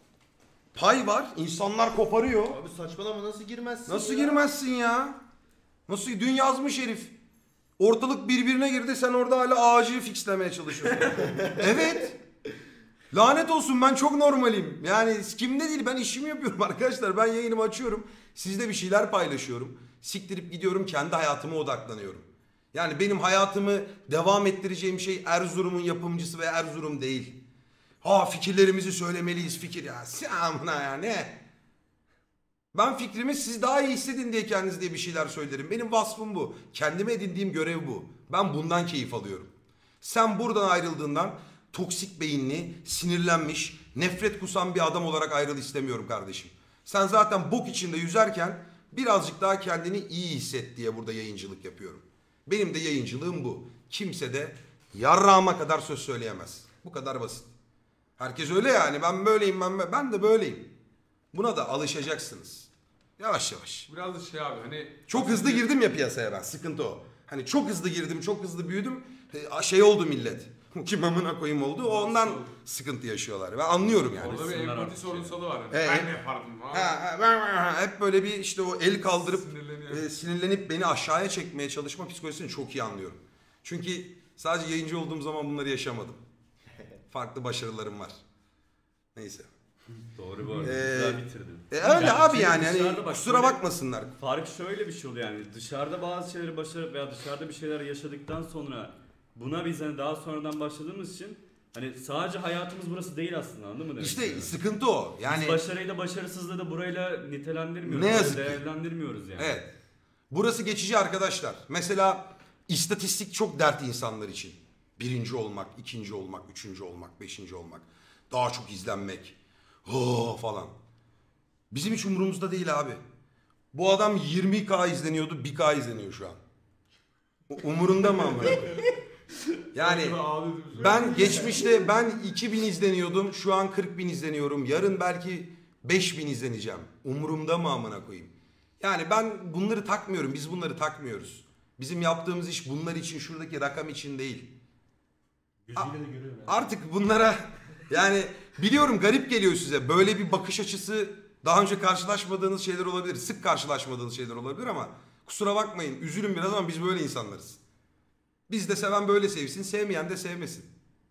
pay var. İnsanlar koparıyor. Abi saçmalama nasıl girmezsin Nasıl ya? girmezsin ya? Nasıl? Dün yazmış herif. Ortalık birbirine girdi. Sen orada hala ağacı fixlemeye çalışıyorsun. Evet. Lanet olsun ben çok normalim. Yani kimde değil ben işimi yapıyorum arkadaşlar. Ben yayınımı açıyorum. Sizle bir şeyler paylaşıyorum. Siktirip gidiyorum kendi hayatıma odaklanıyorum. Yani benim hayatımı devam ettireceğim şey Erzurum'un yapımcısı ve Erzurum değil. Ha fikirlerimizi söylemeliyiz fikir ya. Samına ya ne? Ben fikrimi siz daha iyi hissedin diye kendiniz diye bir şeyler söylerim. Benim vasfım bu. Kendime edindiğim görev bu. Ben bundan keyif alıyorum. Sen buradan ayrıldığından toksik beyinli, sinirlenmiş, nefret kusan bir adam olarak ayrıl istemiyorum kardeşim. Sen zaten bok içinde yüzerken birazcık daha kendini iyi hisset diye burada yayıncılık yapıyorum. Benim de yayıncılığım bu. Kimse de yarrağıma kadar söz söyleyemez. Bu kadar basit. Herkes öyle yani ben böyleyim ben böyle. Ben de böyleyim. Buna da alışacaksınız. Yavaş yavaş. Biraz da şey abi hani Çok hızlı girdim ya piyasaya ben. Sıkıntı o. Hani çok hızlı girdim, çok hızlı büyüdüm. E, Şey oldu millet. Kim amına koyayım oldu. Ondan sıkıntı yaşıyorlar. Ben anlıyorum yani. orada bir Sinirler empati artık sorunsalı var. Yani. Evet. Ben ne yapardım abi? Ha, ha, ha, ha, hep böyle bir işte o el kaldırıp Sinirleniyor. e, sinirlenip beni aşağıya çekmeye çalışma psikolojisini çok iyi anlıyorum. Çünkü sadece yayıncı olduğum zaman bunları yaşamadım. Farklı başarılarım var. Neyse. Doğru bu arada. Ee, Güzel bitirdin. E, öyle Yani abi şimdi yani hani dışarıda bak, kusura şöyle- bakmasınlar. Fark şöyle bir şey oluyor yani dışarıda bazı şeyleri başarıp veya dışarıda bir şeyler yaşadıktan sonra buna biz hani daha sonradan başladığımız için hani sadece hayatımız burası değil aslında anladın mı? demek İşte istiyorum? sıkıntı o. Yani Biz başarıyı da başarısızlığı da burayla nitelendirmiyoruz. Ne böyle yazık ki. Değerlendirmiyoruz yani. evet. Burası geçici arkadaşlar. Mesela istatistik çok dert insanlar için. Birinci olmak, ikinci olmak, üçüncü olmak, beşinci olmak. Daha çok izlenmek. Oo falan. Bizim hiç umurumuzda değil abi. Bu adam yirmi K izleniyordu, bir K izleniyor şu an. U- Umurunda mı ama? Yani ben geçmişte ben iki bin izleniyordum, şu an kırk bin izleniyorum. Yarın belki beş bin izleneceğim. Umurumda mı amına koyayım? Yani ben bunları takmıyorum, biz bunları takmıyoruz. Bizim yaptığımız iş bunlar için, şuradaki rakam için değil. Gözüyle de görüyorum yani. Artık bunlara yani biliyorum garip geliyor size. Böyle bir bakış açısı daha önce karşılaşmadığınız şeyler olabilir. Sık karşılaşmadığınız şeyler olabilir ama kusura bakmayın. Üzülün biraz ama biz böyle insanlarız. Biz de seven böyle sevsin, sevmeyen de sevmesin.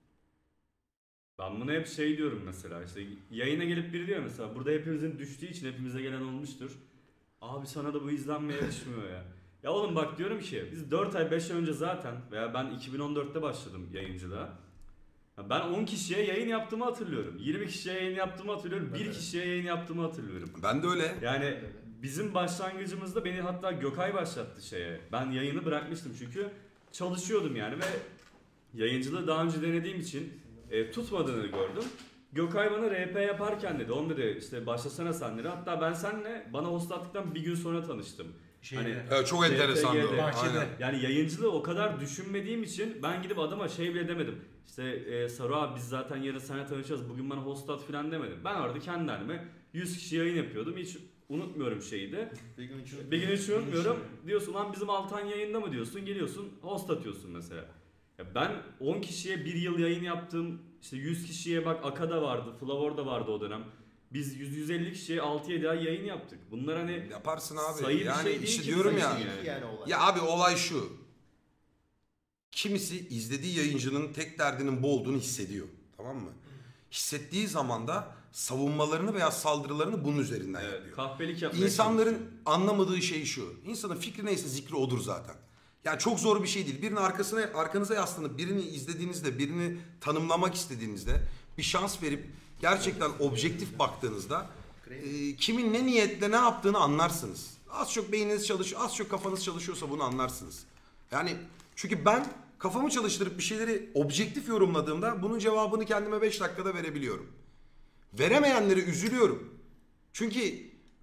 Ben buna hep şey diyorum mesela işte yayına gelip biri diyor mesela burada hepimizin düştüğü için hepimize gelen olmuştur. Abi sana da bu izlenmeye düşmüyor ya. Ya oğlum bak diyorum ki biz dört ay beş ay önce zaten veya ben iki bin on dörtte başladım yayıncılığa. Ya ben on kişiye yayın yaptığımı hatırlıyorum. yirmi kişiye yayın yaptığımı hatırlıyorum. bir kişiye yayın yaptığımı hatırlıyorum. Ben de öyle. Yani bizim başlangıcımızda beni hatta Gökay başlattı şeye. Ben yayını bırakmıştım çünkü çalışıyordum yani ve yayıncılığı daha önce denediğim için e, tutmadığını gördüm. Gökay bana R P yaparken dedi, oğlum dedi işte başlasana sen dedi. Hatta ben seninle bana host attıktan bir gün sonra tanıştım. Şeyde, Hani Evet, çok enteresandı o. R P G'de. Bahçede. Aynen. Yani yayıncılığı o kadar düşünmediğim için ben gidip adama şey bile demedim. İşte e, Saru abi biz zaten yarın seninle tanışacağız, bugün bana host at falan demedim. Ben orada kendi halime yüz kişi yayın yapıyordum. Hiç unutmuyorum şeyi de. Bir gün için. Bir gün hiç unutmuyorum. Diyorsun lan bizim Altan yayında mı diyorsun, geliyorsun host atıyorsun mesela. Ya ben on kişiye bir yıl yayın yaptım. İşte yüz kişiye bak Akada vardı, Flavor da vardı o dönem. Biz yüz yüz elli kişiye altı yedi ay yayın yaptık. Bunlar hani Yaparsın abi. sayı bir yani şey değil işte ki, diyorum ya. sayı Yani. yani olay. Ya abi olay şu. Kimisi izlediği yayıncının tek derdinin bu olduğunu hissediyor. Tamam mı? Hissettiği zaman da savunmalarını veya saldırılarını bunun üzerinden evet, yapıyor. kahpelik yapmaya İnsanların çalışıyor. anlamadığı şey şu. İnsanın fikri neyse zikri odur zaten. Yani çok zor bir şey değil. Birinin arkasına arkanıza yaslanıp birini izlediğinizde, birini tanımlamak istediğinizde bir şans verip gerçekten objektif baktığınızda e, kimin ne niyetle ne yaptığını anlarsınız. Az çok beyniniz çalışıyor, az çok kafanız çalışıyorsa bunu anlarsınız. Yani çünkü ben kafamı çalıştırıp bir şeyleri objektif yorumladığımda bunun cevabını kendime beş dakikada verebiliyorum. Veremeyenlere üzülüyorum. Çünkü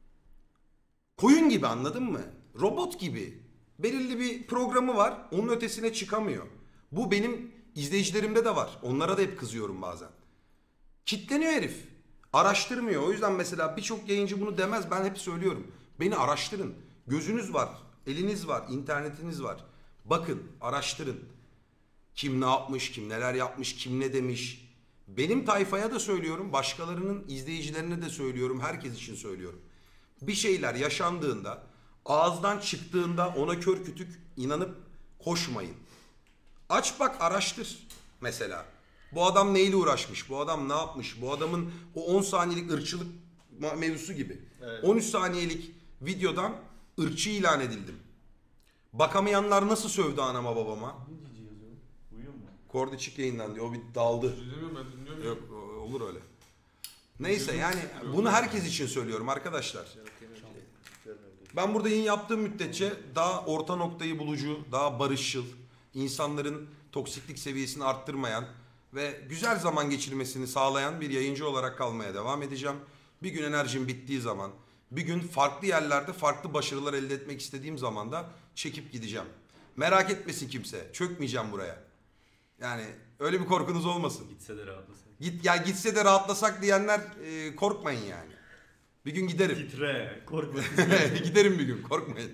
koyun gibi, anladın mı? Robot gibi. Belirli bir programı var, onun ötesine çıkamıyor. Bu benim izleyicilerimde de var. Onlara da hep kızıyorum bazen. Kitleniyor herif. Araştırmıyor. O yüzden mesela birçok yayıncı bunu demez. Ben hep söylüyorum. Beni araştırın. Gözünüz var, eliniz var, internetiniz var. Bakın, araştırın. Kim ne yapmış, kim neler yapmış, kim ne demiş. Benim tayfaya da söylüyorum, başkalarının izleyicilerine de söylüyorum, herkes için söylüyorum. Bir şeyler yaşandığında, ağızdan çıktığında ona kör kütük inanıp koşmayın. Aç bak, araştır mesela. Bu adam neyle uğraşmış, bu adam ne yapmış, bu adamın o on saniyelik ırkçılık mevzusu gibi. Evet. on üç saniyelik videodan ırkçı ilan edildim. Bakamayanlar nasıl sövdü anama babama? Uyuyor mu? Kordiçik yayından diyor, o bir daldı. Dinlemiyorum ben dinliyorum. Yok, o- olur öyle. Neyse yani bunu herkes için söylüyorum arkadaşlar. Ben burada yayın yaptığım müddetçe daha orta noktayı bulucu, daha barışçıl, insanların toksiklik seviyesini arttırmayan ve güzel zaman geçirmesini sağlayan bir yayıncı olarak kalmaya devam edeceğim. Bir gün enerjim bittiği zaman, bir gün farklı yerlerde farklı başarılar elde etmek istediğim zaman da çekip gideceğim. Merak etmesin kimse, çökmeyeceğim buraya. Yani öyle bir korkunuz olmasın. Gitse de rahatlasın. Git ya gitse de rahatlasak diyenler e, korkmayın yani. Bir gün giderim. Titre, korkma. Giderim bir gün, korkmayın.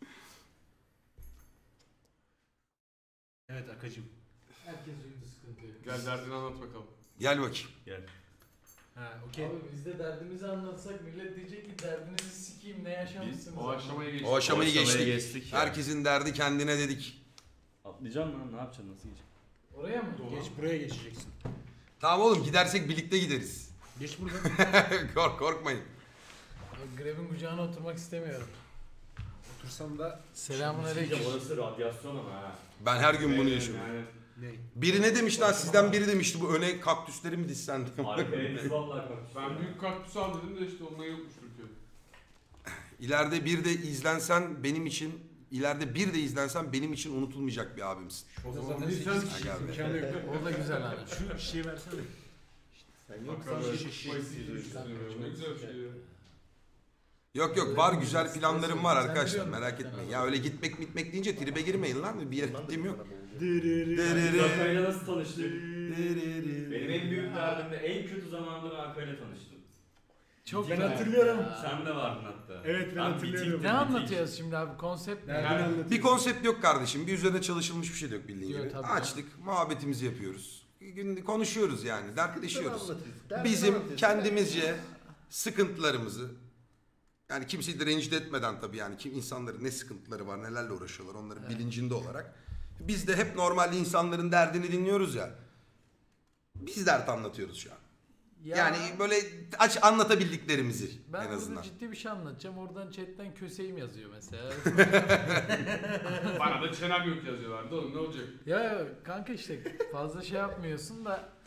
Evet Akacım. Herkes uyudu, sıkıntı yok. Gel derdini anlat bakalım. Gel bakayım. Gel. Ha okey. Abi biz de derdimizi anlatsak millet diyecek ki derdinizi sikeyim ne yaşamışsınız. O aşamaya geçtik. O aşamayı O aşamaya geçtik. geçtik ya. Herkesin derdi kendine dedik. Atlayacağım lan, ne yapacaksın, nasıl yiyeceksin? Oraya mı? Doğru. Geç buraya geçeceksin. Tamam oğlum, gidersek birlikte gideriz. Geç buradan. Kork, korkmayın. Abi, Grevin kucağına oturmak istemiyorum. Otursam da Selamun aleyküm. Orası radyasyon ama ha. Ben her gün bunu yaşıyorum. Yani ne? Biri ne demiş lan, sizden biri demişti, bu öne kaktüsleri mi dizsen? arkaya biz vallahi kalkmıştık. Ben büyük kaktüs al dedim de işte onunla yokmuş Türkiye. İleride bir de izlensen benim için, ileride bir de izlensen benim için unutulmayacak bir abimsin. O zaman zaman biz sekiz sen- kişi Aga be. imkanı yok. O da güzel abi. Şu şişeyi versene. Sen Bakalım yoksan şişe şişe şişe. Ne güzel bir şey ya. Yok yok, var güzel planlarım var Sen arkadaşlar, biliyor musun? merak Sen etmeyin. abi. Ya öyle gitmek gitmek deyince tribe girmeyin lan, bir yere gittiğim yok. Akay'la nasıl tanıştık? Benim en büyük derdimde, en kötü zamanında ben Akay'la tanıştım. Çok Ben güzel. hatırlıyorum. Ya. Sen de vardın hatta. Evet, ben hatırlıyorum. bitiktim, Ne bitik. anlatıyoruz şimdi abi? Konsept ne? Nereden anlatıyorsun? Bir konsept yok kardeşim. Bir üzerine çalışılmış bir şey de yok bildiğin Yok, gibi. tabii. Açtık, muhabbetimizi yapıyoruz. Gün konuşuyoruz yani, dertleşiyoruz. anlatıyorsun. Bizim Derdini kendimizce sıkıntılarımızı, yani kimseyi de rencide etmeden tabii, yani kim insanların ne sıkıntıları var, nelerle uğraşıyorlar, onların Evet. bilincinde olarak. Biz de hep normalde insanların derdini dinliyoruz ya. Biz dert anlatıyoruz şu an. Ya, Yani böyle aç anlatabildiklerimizi ben en burada azından. ciddi bir şey anlatacağım. Oradan chatten köseğim yazıyor mesela. Bana da çenem yok yazıyorlardı oğlum, ne olacak? Ya kanka işte fazla şey yapmıyorsun da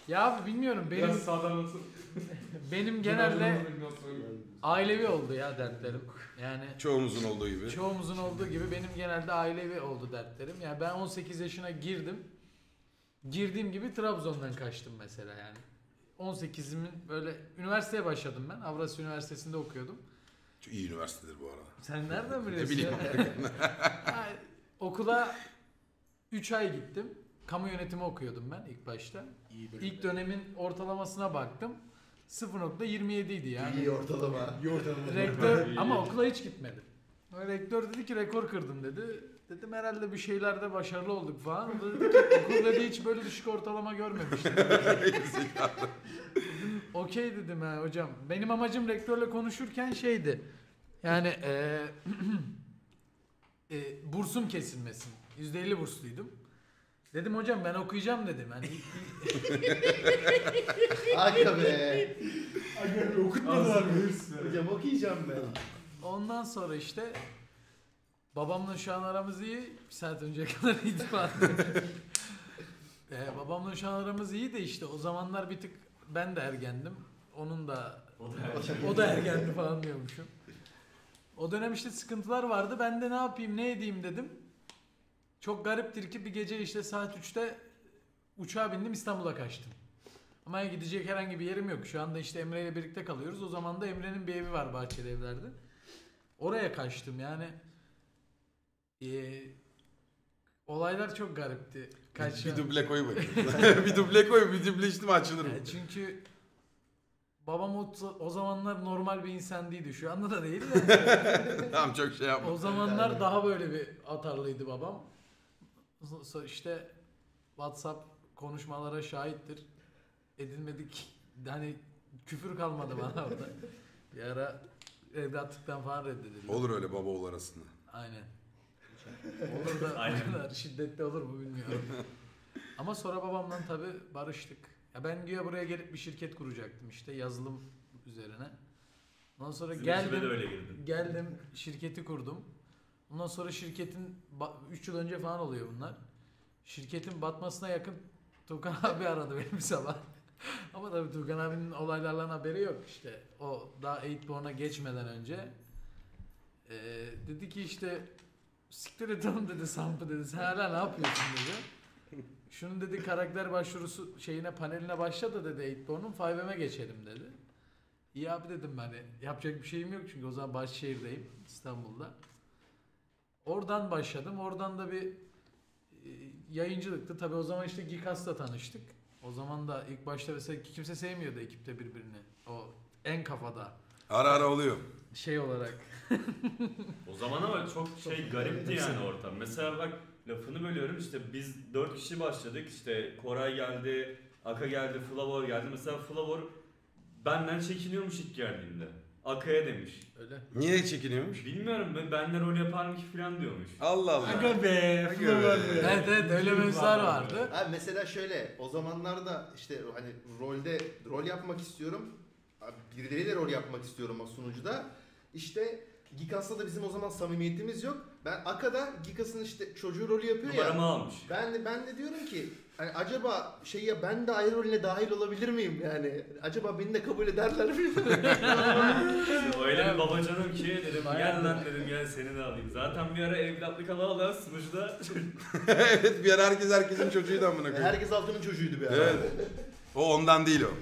Ya abi bilmiyorum benim Biraz sağdan nasıl? benim genelde ailevi oldu ya dertlerim. Yani Çoğumuzun olduğu gibi. çoğumuzun olduğu gibi benim genelde ailevi oldu dertlerim. Yani ben on sekiz yaşına girdim. Girdiğim gibi Trabzon'dan kaçtım mesela yani. on sekizimin böyle üniversiteye başladım ben. Avrasya Üniversitesi'nde okuyordum. Çok iyi üniversitedir bu arada. Sen nereden biliyorsun? bileyim ya? Ha, okula üç ay gittim. Kamu yönetimi okuyordum ben ilk başta. İlk dönemin ortalamasına baktım. sıfır nokta yirmi yedi idi yani. İyi ortalama. Rektör ama okula hiç gitmedim. Rektör dedi ki rekor kırdım dedi. Dedim herhalde bir şeylerde başarılı olduk falan. O da dedi ki okul dedi hiç böyle düşük ortalama görmemiştim. Dedim okey dedim ha hocam. Benim amacım rektörle konuşurken şeydi. Yani e, e, bursum kesilmesin. yüzde elli bursluydum. Dedim hocam ben okuyacağım dedim. Hani Aga be. Aga be okutmadılar mı? Hocam okuyacağım ben. ondan sonra işte babamla şu an aramız iyi. Bir saat önceye kadar iyiydi falan. ee, babamla şu an aramız iyi de işte o zamanlar bir tık ben de ergendim. Onun da O da o da ergendi falan diyormuşum. O dönem işte sıkıntılar vardı. Ben de ne yapayım ne edeyim dedim. Çok gariptir ki bir gece işte saat üçte uçağa bindim İstanbul'a kaçtım. Ama gidecek herhangi bir yerim yok. Şu anda işte Emre ile birlikte kalıyoruz. O zaman da Emre'nin bir evi var Bahçeli Evler'de. Oraya kaçtım yani. Ee, olaylar çok garipti. Kaç Bir duble koy bakayım. bir duble koy, bir duble içtim açılırım. Yani çünkü babam o, o zamanlar normal bir insan değildi. Şu anda da değil de. Tamam çok şey yapma. O zamanlar daha böyle bir atarlıydı babam. So- işte WhatsApp konuşmalara şahittir. Edilmedik. Hani küfür kalmadı bana orada. Bir ara evlatlıktan falan reddedildi. Olur öyle baba oğul arasında. Aynen. Olur da Aynen. o kadar şiddetli olur mu bilmiyorum. Ama sonra babamla tabii barıştık. Ya ben güya buraya gelip bir şirket kuracaktım işte yazılım üzerine. Ondan sonra Bizim geldim. işime de öyle girdin. Geldim şirketi kurdum. Ondan sonra şirketin üç yıl önce falan oluyor bunlar. Şirketin batmasına yakın Tuğkan abi aradı beni bir sabah. Ama tabii Tuğkan abinin olaylarla haberi yok işte. O daha Eightborn'a geçmeden önce ee, dedi ki işte siktir et oğlum dedi Samp'ı dedi. Sen hala ne yapıyorsun dedi. Şunun dedi karakter başvurusu şeyine paneline başla da dedi Eightborn'un five M'e geçelim dedi. İyi abi dedim ben hani yapacak bir şeyim yok çünkü o zaman Başşehir'deyim İstanbul'da. Oradan başladım. Oradan da bir e, yayıncılıktı. Tabii o zaman işte Gikas'la tanıştık. O zaman da ilk başta mesela kimse sevmiyordu ekipte birbirini. O en kafada Ara ara oluyor. şey olarak. O zaman ama çok şey garipti yani ortam. Mesela bak lafını bölüyorum işte biz dört kişi başladık işte Koray geldi, Aka geldi, Flavor geldi. Mesela Flavor benden çekiniyormuş ilk geldiğinde. Aka'ya demiş. Öyle. Niye çekiniyormuş? Bilmiyorum ben benle rol yaparım ki falan diyormuş. Allah Allah. Aga be. Aga Flavor be. be. Evet evet öyle mevzular vardı. Abi mesela şöyle o zamanlarda işte hani rolde rol yapmak istiyorum. Abi birileriyle rol yapmak istiyorum o sunucuda. İşte Gikas'la da bizim o zaman samimiyetimiz yok. Ben Aka'da Gikas'ın işte çocuğu rolü yapıyor ya. Numaramı almış. Ben de ben de diyorum ki hani acaba şey ya ben de ayrı rolüne dahil olabilir miyim yani? Acaba beni de kabul ederler mi? İşte öyle bir babacanım ki dedim Bayağı gel lan dedim gel seni de alayım. Zaten bir ara evlatlık ala ala sunucuda Evet bir ara herkes herkesin çocuğuydu amına koyayım. Herkes altının çocuğuydu bir ara. Evet. O ondan değil o.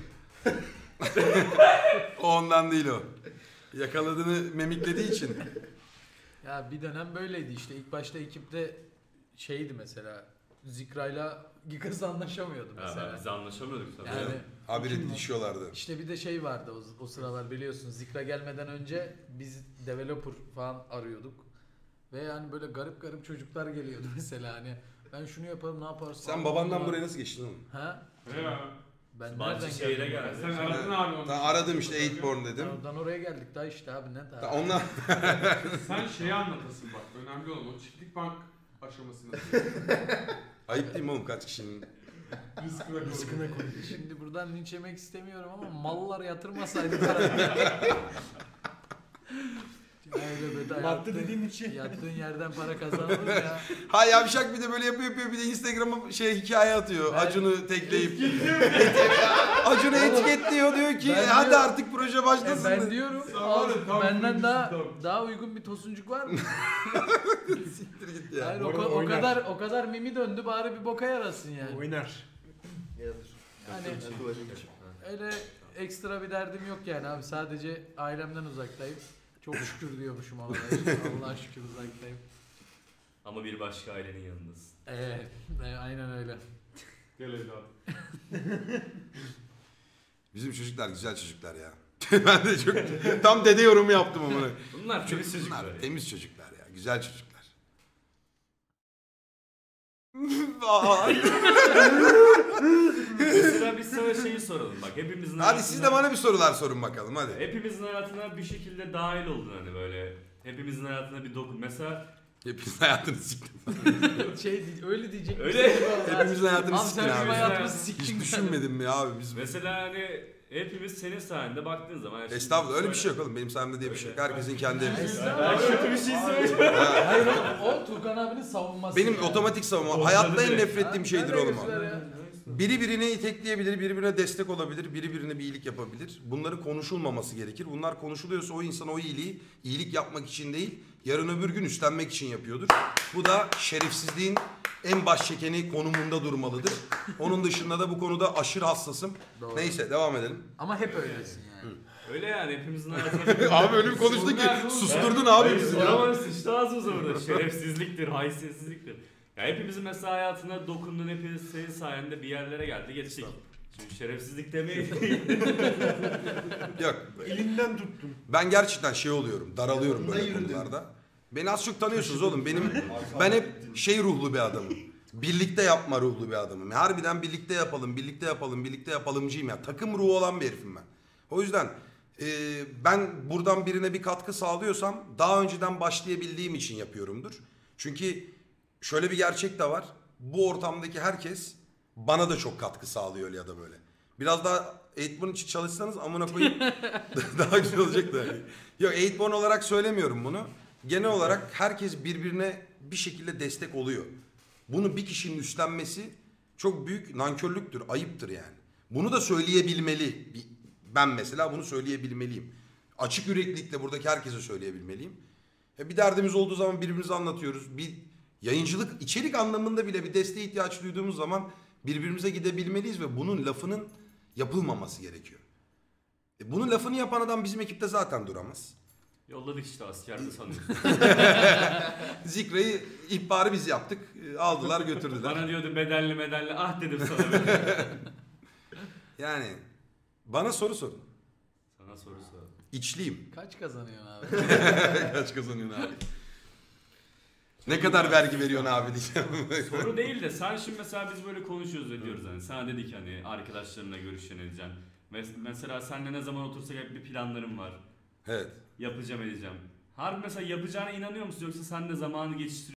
O ondan değil o. Yakaladığını memiklediği için. Ya bir dönem böyleydi işte. İlk başta ekipte şeydi mesela. Zikra'yla Gikas anlaşamıyordu mesela. Ha, biz anlaşamıyorduk tabii. Yani Habire didişiyorlardı. işte bir de şey vardı o, o sıralar biliyorsun. Zikra gelmeden önce biz developer falan arıyorduk. Ve yani böyle garip garip çocuklar geliyordu mesela hani. Ben şunu yaparım ne yaparsın? Sen babandan buraya nasıl geçtin oğlum? Ha? Ya. Ben nereden Bahçeşehir'e geldim? geldi. Sen aradın abi onu. Tamam, aradım işte Eightborn dedim. Oradan oraya geldik daha işte abi ne daha. Ta- Ondan Sen şeyi anlatasın bak. Önemli olan o çiftlik bank aşamasını. ayıp değil mi oğlum kaç kişinin? Rızkına koy. Rızkına koy. Şimdi buradan linç yemek istemiyorum ama mallar yatırmasaydı para. Öyle bedava Madde yattığın, dediğim için. yattığın yerden para kazanılır mı ya? Ha Yavşak bir de böyle yapıyor yapıyor bir de Instagram'a şey hikaye atıyor. Ben- Acun'u tekleyip. Acun'u etiketliyor diyor ki Ben hadi diyor- artık proje E başlasın. ben diyorum Sen var ya, tam benden uygun daha tam. daha uygun bir tosuncuk var mı? Siktir git ya. Hayır Bu o, arada ka- o oynar. kadar o kadar mimi döndü bari bir boka yarasın yani. Oynar. Yadır. Hani Ben tuvalete geçeyim. öyle ekstra bir derdim yok yani abi sadece ailemden uzaktayım. Çok şükür diyormuşum ona da. Allah'a şükür uzaktayım. Ama bir başka ailenin yanındasın. Evet, e, aynen öyle. Gel evladım. Bizim çocuklar güzel çocuklar ya. Ben de çok tam dede yorumu yaptım ama. Bunlar temiz çocuklar. Bunlar ya. temiz çocuklar ya. Güzel çocuklar. Aa, Mesela biz sana şeyi soralım bak hepimizin hadi siz de bana bir sorular sorun bakalım hadi. Hepimizin hayatına bir şekilde dahil oldun hani böyle. Hepimizin hayatına bir dokun. Mesela Hepinizin hayatını siktim. Şey öyle diyecek. Öyle. misin? Hepimizin hayatını Abi siktin sen abi. bizim hayatımızı siktin. Hiç yani. düşünmedin mi abi biz? mesela hani hepimiz senin sayende baktığın zaman. yani şimdi Estağfurullah öyle bir söyle- şey yok oğlum. Benim sayemde diye bir şey yok. Herkesin kendi evi. Ben kötü bir şey söyleyeceğim. Hayır o, o Tuğkan abinin savunması. Benim yani. otomatik savunma. Ortada Hayatta en direkt. nefret Ha, ettiğim şeydir ne oğlum o. alakası var ya? Biri birini itekleyebilir, biri birine destek olabilir, biri birine bir iyilik yapabilir. Bunların konuşulmaması gerekir. Bunlar konuşuluyorsa o insan o iyiliği iyilik yapmak için değil, yarın öbür gün üstlenmek için yapıyordur. Bu da şerefsizliğin en baş çekeni konumunda durmalıdır. Onun dışında da bu konuda aşırı hassasım. Doğru. Neyse devam edelim. Ama hep öylesin yani. Öyle yani hepimizin hayatına. Abi öyle bir konuştun ki susturdun abi bizi ya. Ama sıçtı ağzımıza burada. Şerefsizliktir, haysiyetsizliktir. Ya hepimizin mesela hayatına dokundun, hepimiz senin sayende bir yerlere geldi geçtik. Çünkü şerefsizlik demeyi Yok Elinden tuttum. ben gerçekten şey oluyorum, daralıyorum böyle Yürüdün. konularda. Beni az çok tanıyorsunuz oğlum. Benim ben hep şey ruhlu bir adamım. Birlikte yapma ruhlu bir adamım. Harbiden birlikte yapalım, birlikte yapalım, birlikte yapalımcıyım ya. Takım ruhu olan bir herifim ben. O yüzden e, ben buradan birine bir katkı sağlıyorsam daha önceden başlayabildiğim için yapıyorumdur. Çünkü şöyle bir gerçek de var. Bu ortamdaki herkes bana da çok katkı sağlıyor öyle ya da böyle. Biraz daha Eightborn için çalışsanız amına koyayım daha güzel olacak da. Yok Eightborn olarak söylemiyorum bunu. Genel olarak herkes birbirine bir şekilde destek oluyor. Bunu bir kişinin üstlenmesi çok büyük nankörlüktür, ayıptır yani. Bunu da söyleyebilmeli. Ben mesela bunu söyleyebilmeliyim. Açık yüreklilikle buradaki herkese söyleyebilmeliyim. E bir derdimiz olduğu zaman birbirimize anlatıyoruz. Bir yayıncılık, içerik anlamında bile bir desteğe ihtiyaç duyduğumuz zaman birbirimize gidebilmeliyiz ve bunun lafının yapılmaması gerekiyor. E bunun lafını yapan adam bizim ekipte zaten duramaz. yolladık işte askerde sanıyorsun. Zikra'yı ihbarı biz yaptık. E, Aldılar götürdüler. Bana diyordu bedelli bedelli ah dedim sana. Yani bana soru sorun. Sana soru sor. İçliyim. Kaç kazanıyorsun abi? Kaç kazanıyorsun abi? Ne kadar vergi veriyorsun abi diyeceğim. Soru değil de sen şimdi mesela biz böyle konuşuyoruz ediyoruz hani. Sana dedik hani arkadaşlarınla görüşeceksin edeceksin. Mes- Mesela seninle ne zaman otursak hep bir planlarım var. Evet. Yapacağım edeceğim. Harbi mesela yapacağına inanıyor musun yoksa sen de zamanı geçiştiriyorsun?